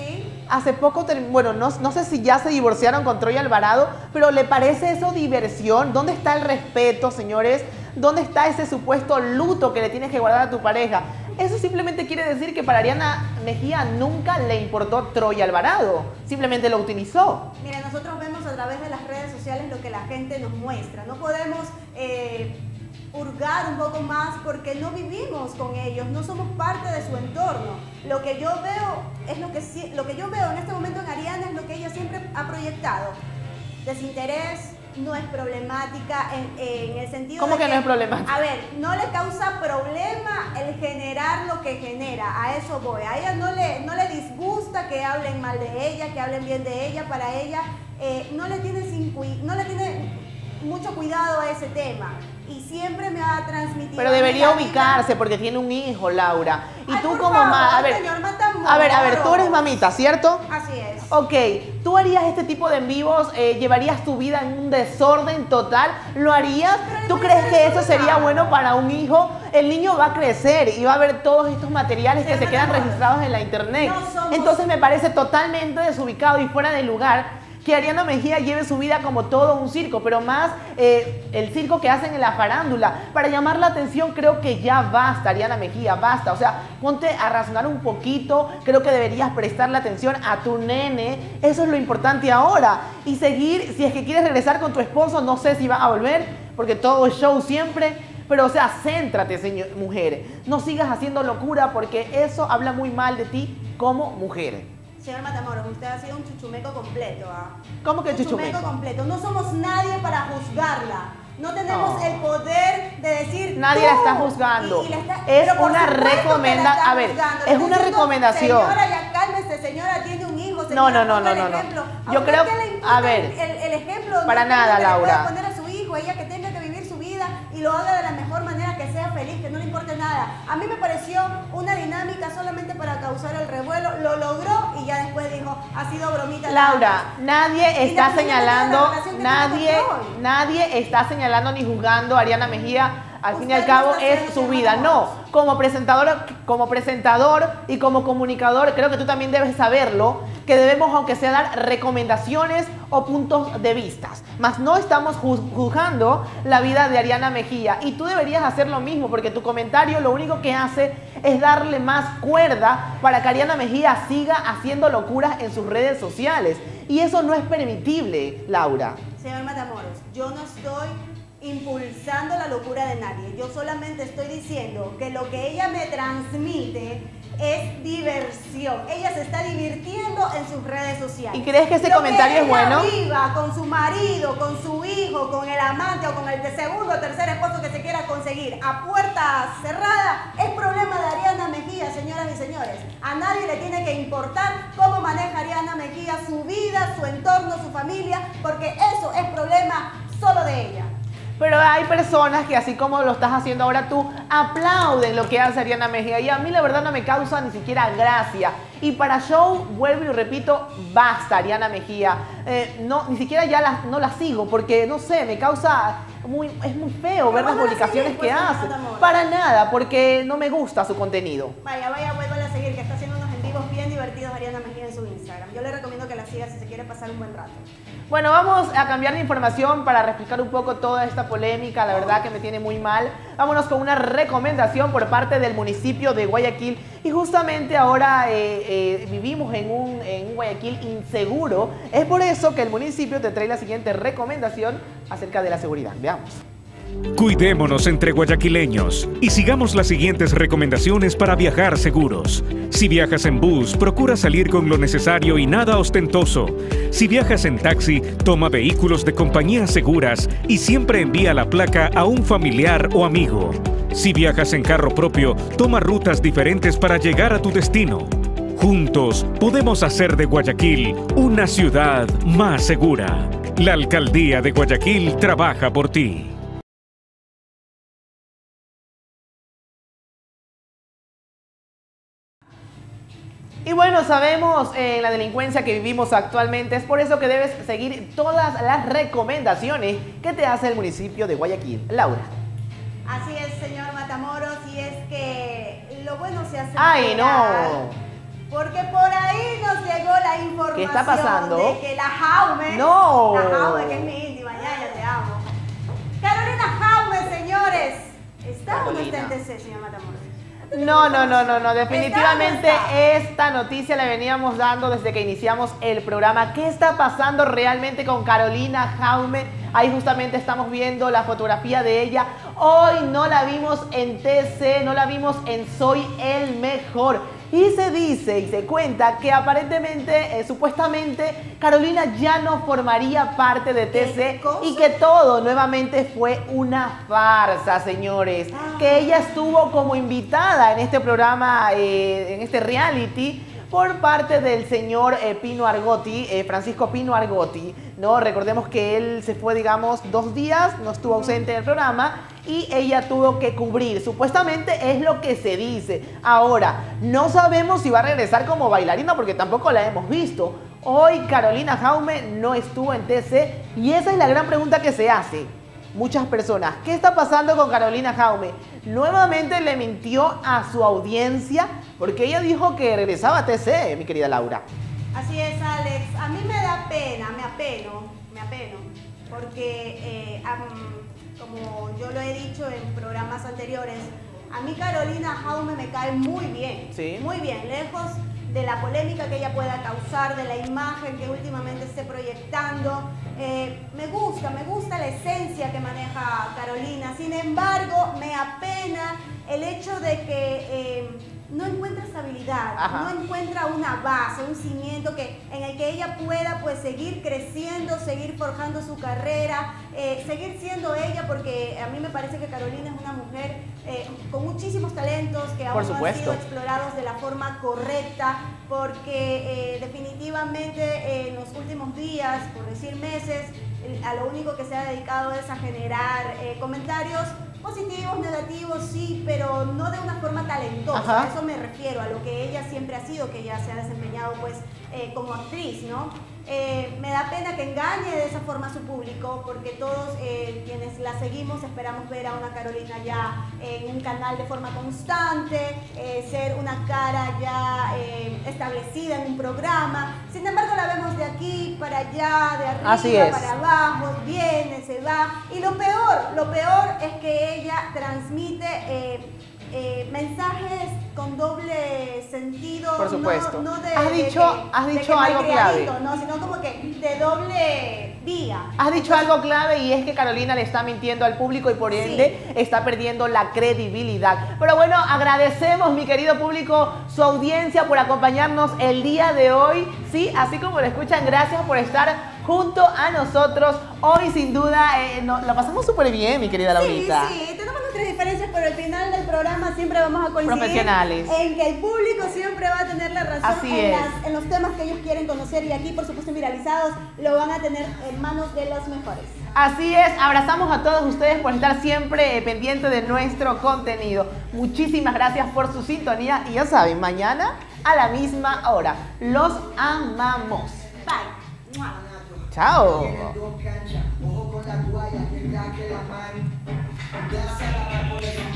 hace poco, bueno, no, no sé si ya se divorciaron con Troy Alvarado, pero ¿le parece eso diversión? ¿Dónde está el respeto, señores? ¿Dónde está ese supuesto luto que le tienes que guardar a tu pareja? Eso simplemente quiere decir que para Ariana Mejía nunca le importó Troy Alvarado, simplemente lo utilizó. Mira, nosotros vemos a través de las redes sociales lo que la gente nos muestra. No podemos eh, hurgar un poco más porque no vivimos con ellos, no somos parte de su entorno. Lo que yo veo es lo que, lo que yo veo en este momento en Ariana es lo que ella siempre ha proyectado. Desinterés. No es problemática en, en el sentido ¿Cómo de que, que no es problemática? A ver, no le causa problema el generar lo que genera, a eso voy. A ella no le, no le disgusta que hablen mal de ella, que hablen bien de ella, para ella eh, no, le tiene sin, no le tiene mucho cuidado a ese tema. Y siempre me ha transmitido... Pero debería ubicarse porque tiene un hijo, Laura. Y Ay, tú por como favor, mamá... A ver, señor Matamoros. a ver, a ver, tú eres mamita, ¿cierto? Así es. Ok, ¿tú harías este tipo de en vivos? Eh, ¿Llevarías tu vida en un desorden total? ¿Lo harías? ¿Tú crees que eso sería bueno para un hijo? El niño va a crecer y va a ver todos estos materiales que se quedan registrados en la internet. Entonces me parece totalmente desubicado y fuera de lugar que Ariana Mejía lleve su vida como todo un circo, pero más eh, el circo que hacen en la farándula. Para llamar la atención creo que ya basta, Ariana Mejía, basta. O sea, ponte a razonar un poquito, creo que deberías prestarle atención a tu nene, eso es lo importante ahora. Y seguir, si es que quieres regresar con tu esposo, no sé si va a volver, porque todo es show siempre. Pero, o sea, céntrate, señor, mujer. No sigas haciendo locura porque eso habla muy mal de ti como mujer. Señor Matamoros, usted ha sido un chuchumeco completo, ¿ah? ¿Cómo que chuchumeco? Chuchumeco completo. No somos nadie para juzgarla. No tenemos No. el poder de decir Nadie tú. la está juzgando. Y- y la está- Es pero por una supuesto que la recomendación. está A ver, juzgando. es Le una estoy diciendo, recomendación. Señora, ya cálmese, señora, tiene un hijo. No, Señora, no, no, ponga no, el no, no. ejemplo. ¿A Yo usted creo- qué le importa a ver, el, el ejemplo? para No, nada, que le pueda Laura. poner a su hijo, ella que tenga que vivir su vida y lo haga de la mejor manera, que sea feliz, que no le importe nada. A mí me pareció una dinámica solamente para causar el revuelo, lo logró y ya después dijo, ha sido bromita. Laura, nadie Y está la señalando, relación que tiene nadie, con Troy. nadie está señalando ni juzgando a Ariana Mejía. Al fin y al Usted no cabo está es haciendo su vida. nada. No, como presentador, como presentador y como comunicador, creo que tú también debes saberlo, que debemos, aunque sea, dar recomendaciones o puntos de vistas. Mas no estamos ju- juzgando la vida de Ariana Mejía. Y tú deberías hacer lo mismo, porque tu comentario lo único que hace es darle más cuerda para que Ariana Mejía siga haciendo locuras en sus redes sociales. Y eso no es permitible, Laura. Señor Matamoros, yo no estoy impulsando la locura de nadie. Yo solamente estoy diciendo que lo que ella me transmite es diversión. Ella se está divirtiendo en sus redes sociales. ¿Y crees que ese Lo comentario es ella bueno? viva con su marido, con su hijo, con el amante o con el segundo o tercer esposo que se quiera conseguir a puerta cerrada, es problema de Ariana Mejía, señoras y señores. A nadie le tiene que importar cómo maneja Ariana Mejía su vida, su entorno, su familia, porque eso es problema solo de ella. Pero hay personas que, así como lo estás haciendo ahora tú, aplauden lo que hace Ariana Mejía. Y a mí la verdad no me causa ni siquiera gracia. Y para show, vuelvo y repito, basta Ariana Mejía. Eh, no, ni siquiera ya la, no la sigo porque, no sé, me causa... Muy, es muy feo ver las publicaciones que hace. Para nada, porque no me gusta su contenido. Vaya, vaya, vuélvala a seguir, que está haciendo unos en vivos bien divertidos Ariana Mejía en su Instagram. Yo le recomiendo que la siga si se quiere pasar un buen rato. Bueno, vamos a cambiar de información para refrescar un poco toda esta polémica, la verdad que me tiene muy mal. Vámonos con una recomendación por parte del municipio de Guayaquil. Y justamente ahora eh, eh, vivimos en un, en un Guayaquil inseguro. Es por eso que el municipio te trae la siguiente recomendación acerca de la seguridad. Veamos. Cuidémonos entre guayaquileños y sigamos las siguientes recomendaciones para viajar seguros. Si viajas en bus, procura salir con lo necesario y nada ostentoso. Si viajas en taxi, toma vehículos de compañías seguras y siempre envía la placa a un familiar o amigo. Si viajas en carro propio, toma rutas diferentes para llegar a tu destino. Juntos podemos hacer de Guayaquil una ciudad más segura. La Alcaldía de Guayaquil trabaja por ti. Y bueno, sabemos eh, la delincuencia que vivimos actualmente, es por eso que debes seguir todas las recomendaciones que te hace el municipio de Guayaquil. Laura. Así es, señor Matamoros, y es que lo bueno se hace ¡Ay, esperar. no! Porque por ahí nos llegó la información ¿Qué está pasando? de que la Jaume, No. la Jaume, que es mi íntima, ya, ya te amo. Carolina Jaume, señores, ¿está o no está en T C, señor Matamoros? No, no, no, no, no. Definitivamente esta noticia la veníamos dando desde que iniciamos el programa. ¿Qué está pasando realmente con Carolina Jaume? Ahí justamente estamos viendo la fotografía de ella. Hoy no la vimos en T C, no la vimos en Soy el Mejor. Y se dice y se cuenta que aparentemente, eh, supuestamente, Carolina ya no formaría parte de T C y que todo nuevamente fue una farsa, señores. Que ella estuvo como invitada en este programa, eh, en este reality, por parte del señor eh, Pino Argotti, eh, Francisco Pino Argotti, ¿no? Recordemos que él se fue, digamos, dos días, no estuvo ausente del programa y ella tuvo que cubrir. Supuestamente es lo que se dice. Ahora, no sabemos si va a regresar como bailarina porque tampoco la hemos visto. Hoy Carolina Jaume no estuvo en T C y esa es la gran pregunta que se hace muchas personas. ¿Qué está pasando con Carolina Jaume? Nuevamente le mintió a su audiencia porque ella dijo que regresaba a T C, mi querida Laura. Así es, Alex. A mí me da pena, me apeno, me apeno, porque eh, um, como yo lo he dicho en programas anteriores, a mí Carolina Jaume me cae muy bien, ¿Sí? muy bien, lejos de la polémica que ella pueda causar, de la imagen que últimamente esté proyectando. Eh, me gusta, me gusta la esencia que maneja Carolina. Sin embargo, me apena el hecho de que eh, no encuentra estabilidad, Ajá. no encuentra una base, un cimiento que, en el que ella pueda pues seguir creciendo, seguir forjando su carrera, eh, seguir siendo ella, porque a mí me parece que Carolina es una mujer eh, con muchísimos talentos que aún no han sido explorados de la forma correcta, porque eh, definitivamente eh, en los últimos días, por decir meses, eh, a lo único que se ha dedicado es a generar eh, comentarios positivos, negativos, sí, pero no de una forma talentosa. Ajá. A eso me refiero, a lo que ella siempre ha sido, que ella se ha desempeñado pues eh, como actriz, ¿no? Eh, me da pena que engañe de esa forma a su público, porque todos eh, quienes la seguimos esperamos ver a una Carolina ya en un canal de forma constante, eh, ser una cara ya eh, establecida en un programa. Sin embargo, la vemos de aquí para allá, de arriba Así es. para abajo, viene, se va. Y lo peor, lo peor es que ella transmite eh, eh, mensajes con doble sentido. Por supuesto. No, no de, Has de dicho, que- has de dicho que algo malcriadito, clave. no, sino como que de doble vía. Has dicho algo clave y es que Carolina le está mintiendo al público y por ende está perdiendo la credibilidad. Pero bueno, agradecemos, mi querido público, su audiencia por acompañarnos el día de hoy. Sí, así como lo escuchan, gracias por estar junto a nosotros. Hoy sin duda eh, no, la pasamos súper bien, mi querida Laurita. Sí, sí, tenemos nuestras diferencias, pero al final del programa siempre vamos a coincidir Profesionales. en que el público siempre va a tener la razón Así en, es. las- en los temas que ellos quieren conocer, y aquí, por supuesto, viralizados, lo van a tener en manos de los mejores. Así es, abrazamos a todos ustedes por estar siempre eh, pendientes de nuestro contenido. Muchísimas gracias por su sintonía y ya saben, mañana a la misma hora. Los amamos. Bye. Mua. Chao. Ojo con la toalla, que la que la mano. Ya se agarra por el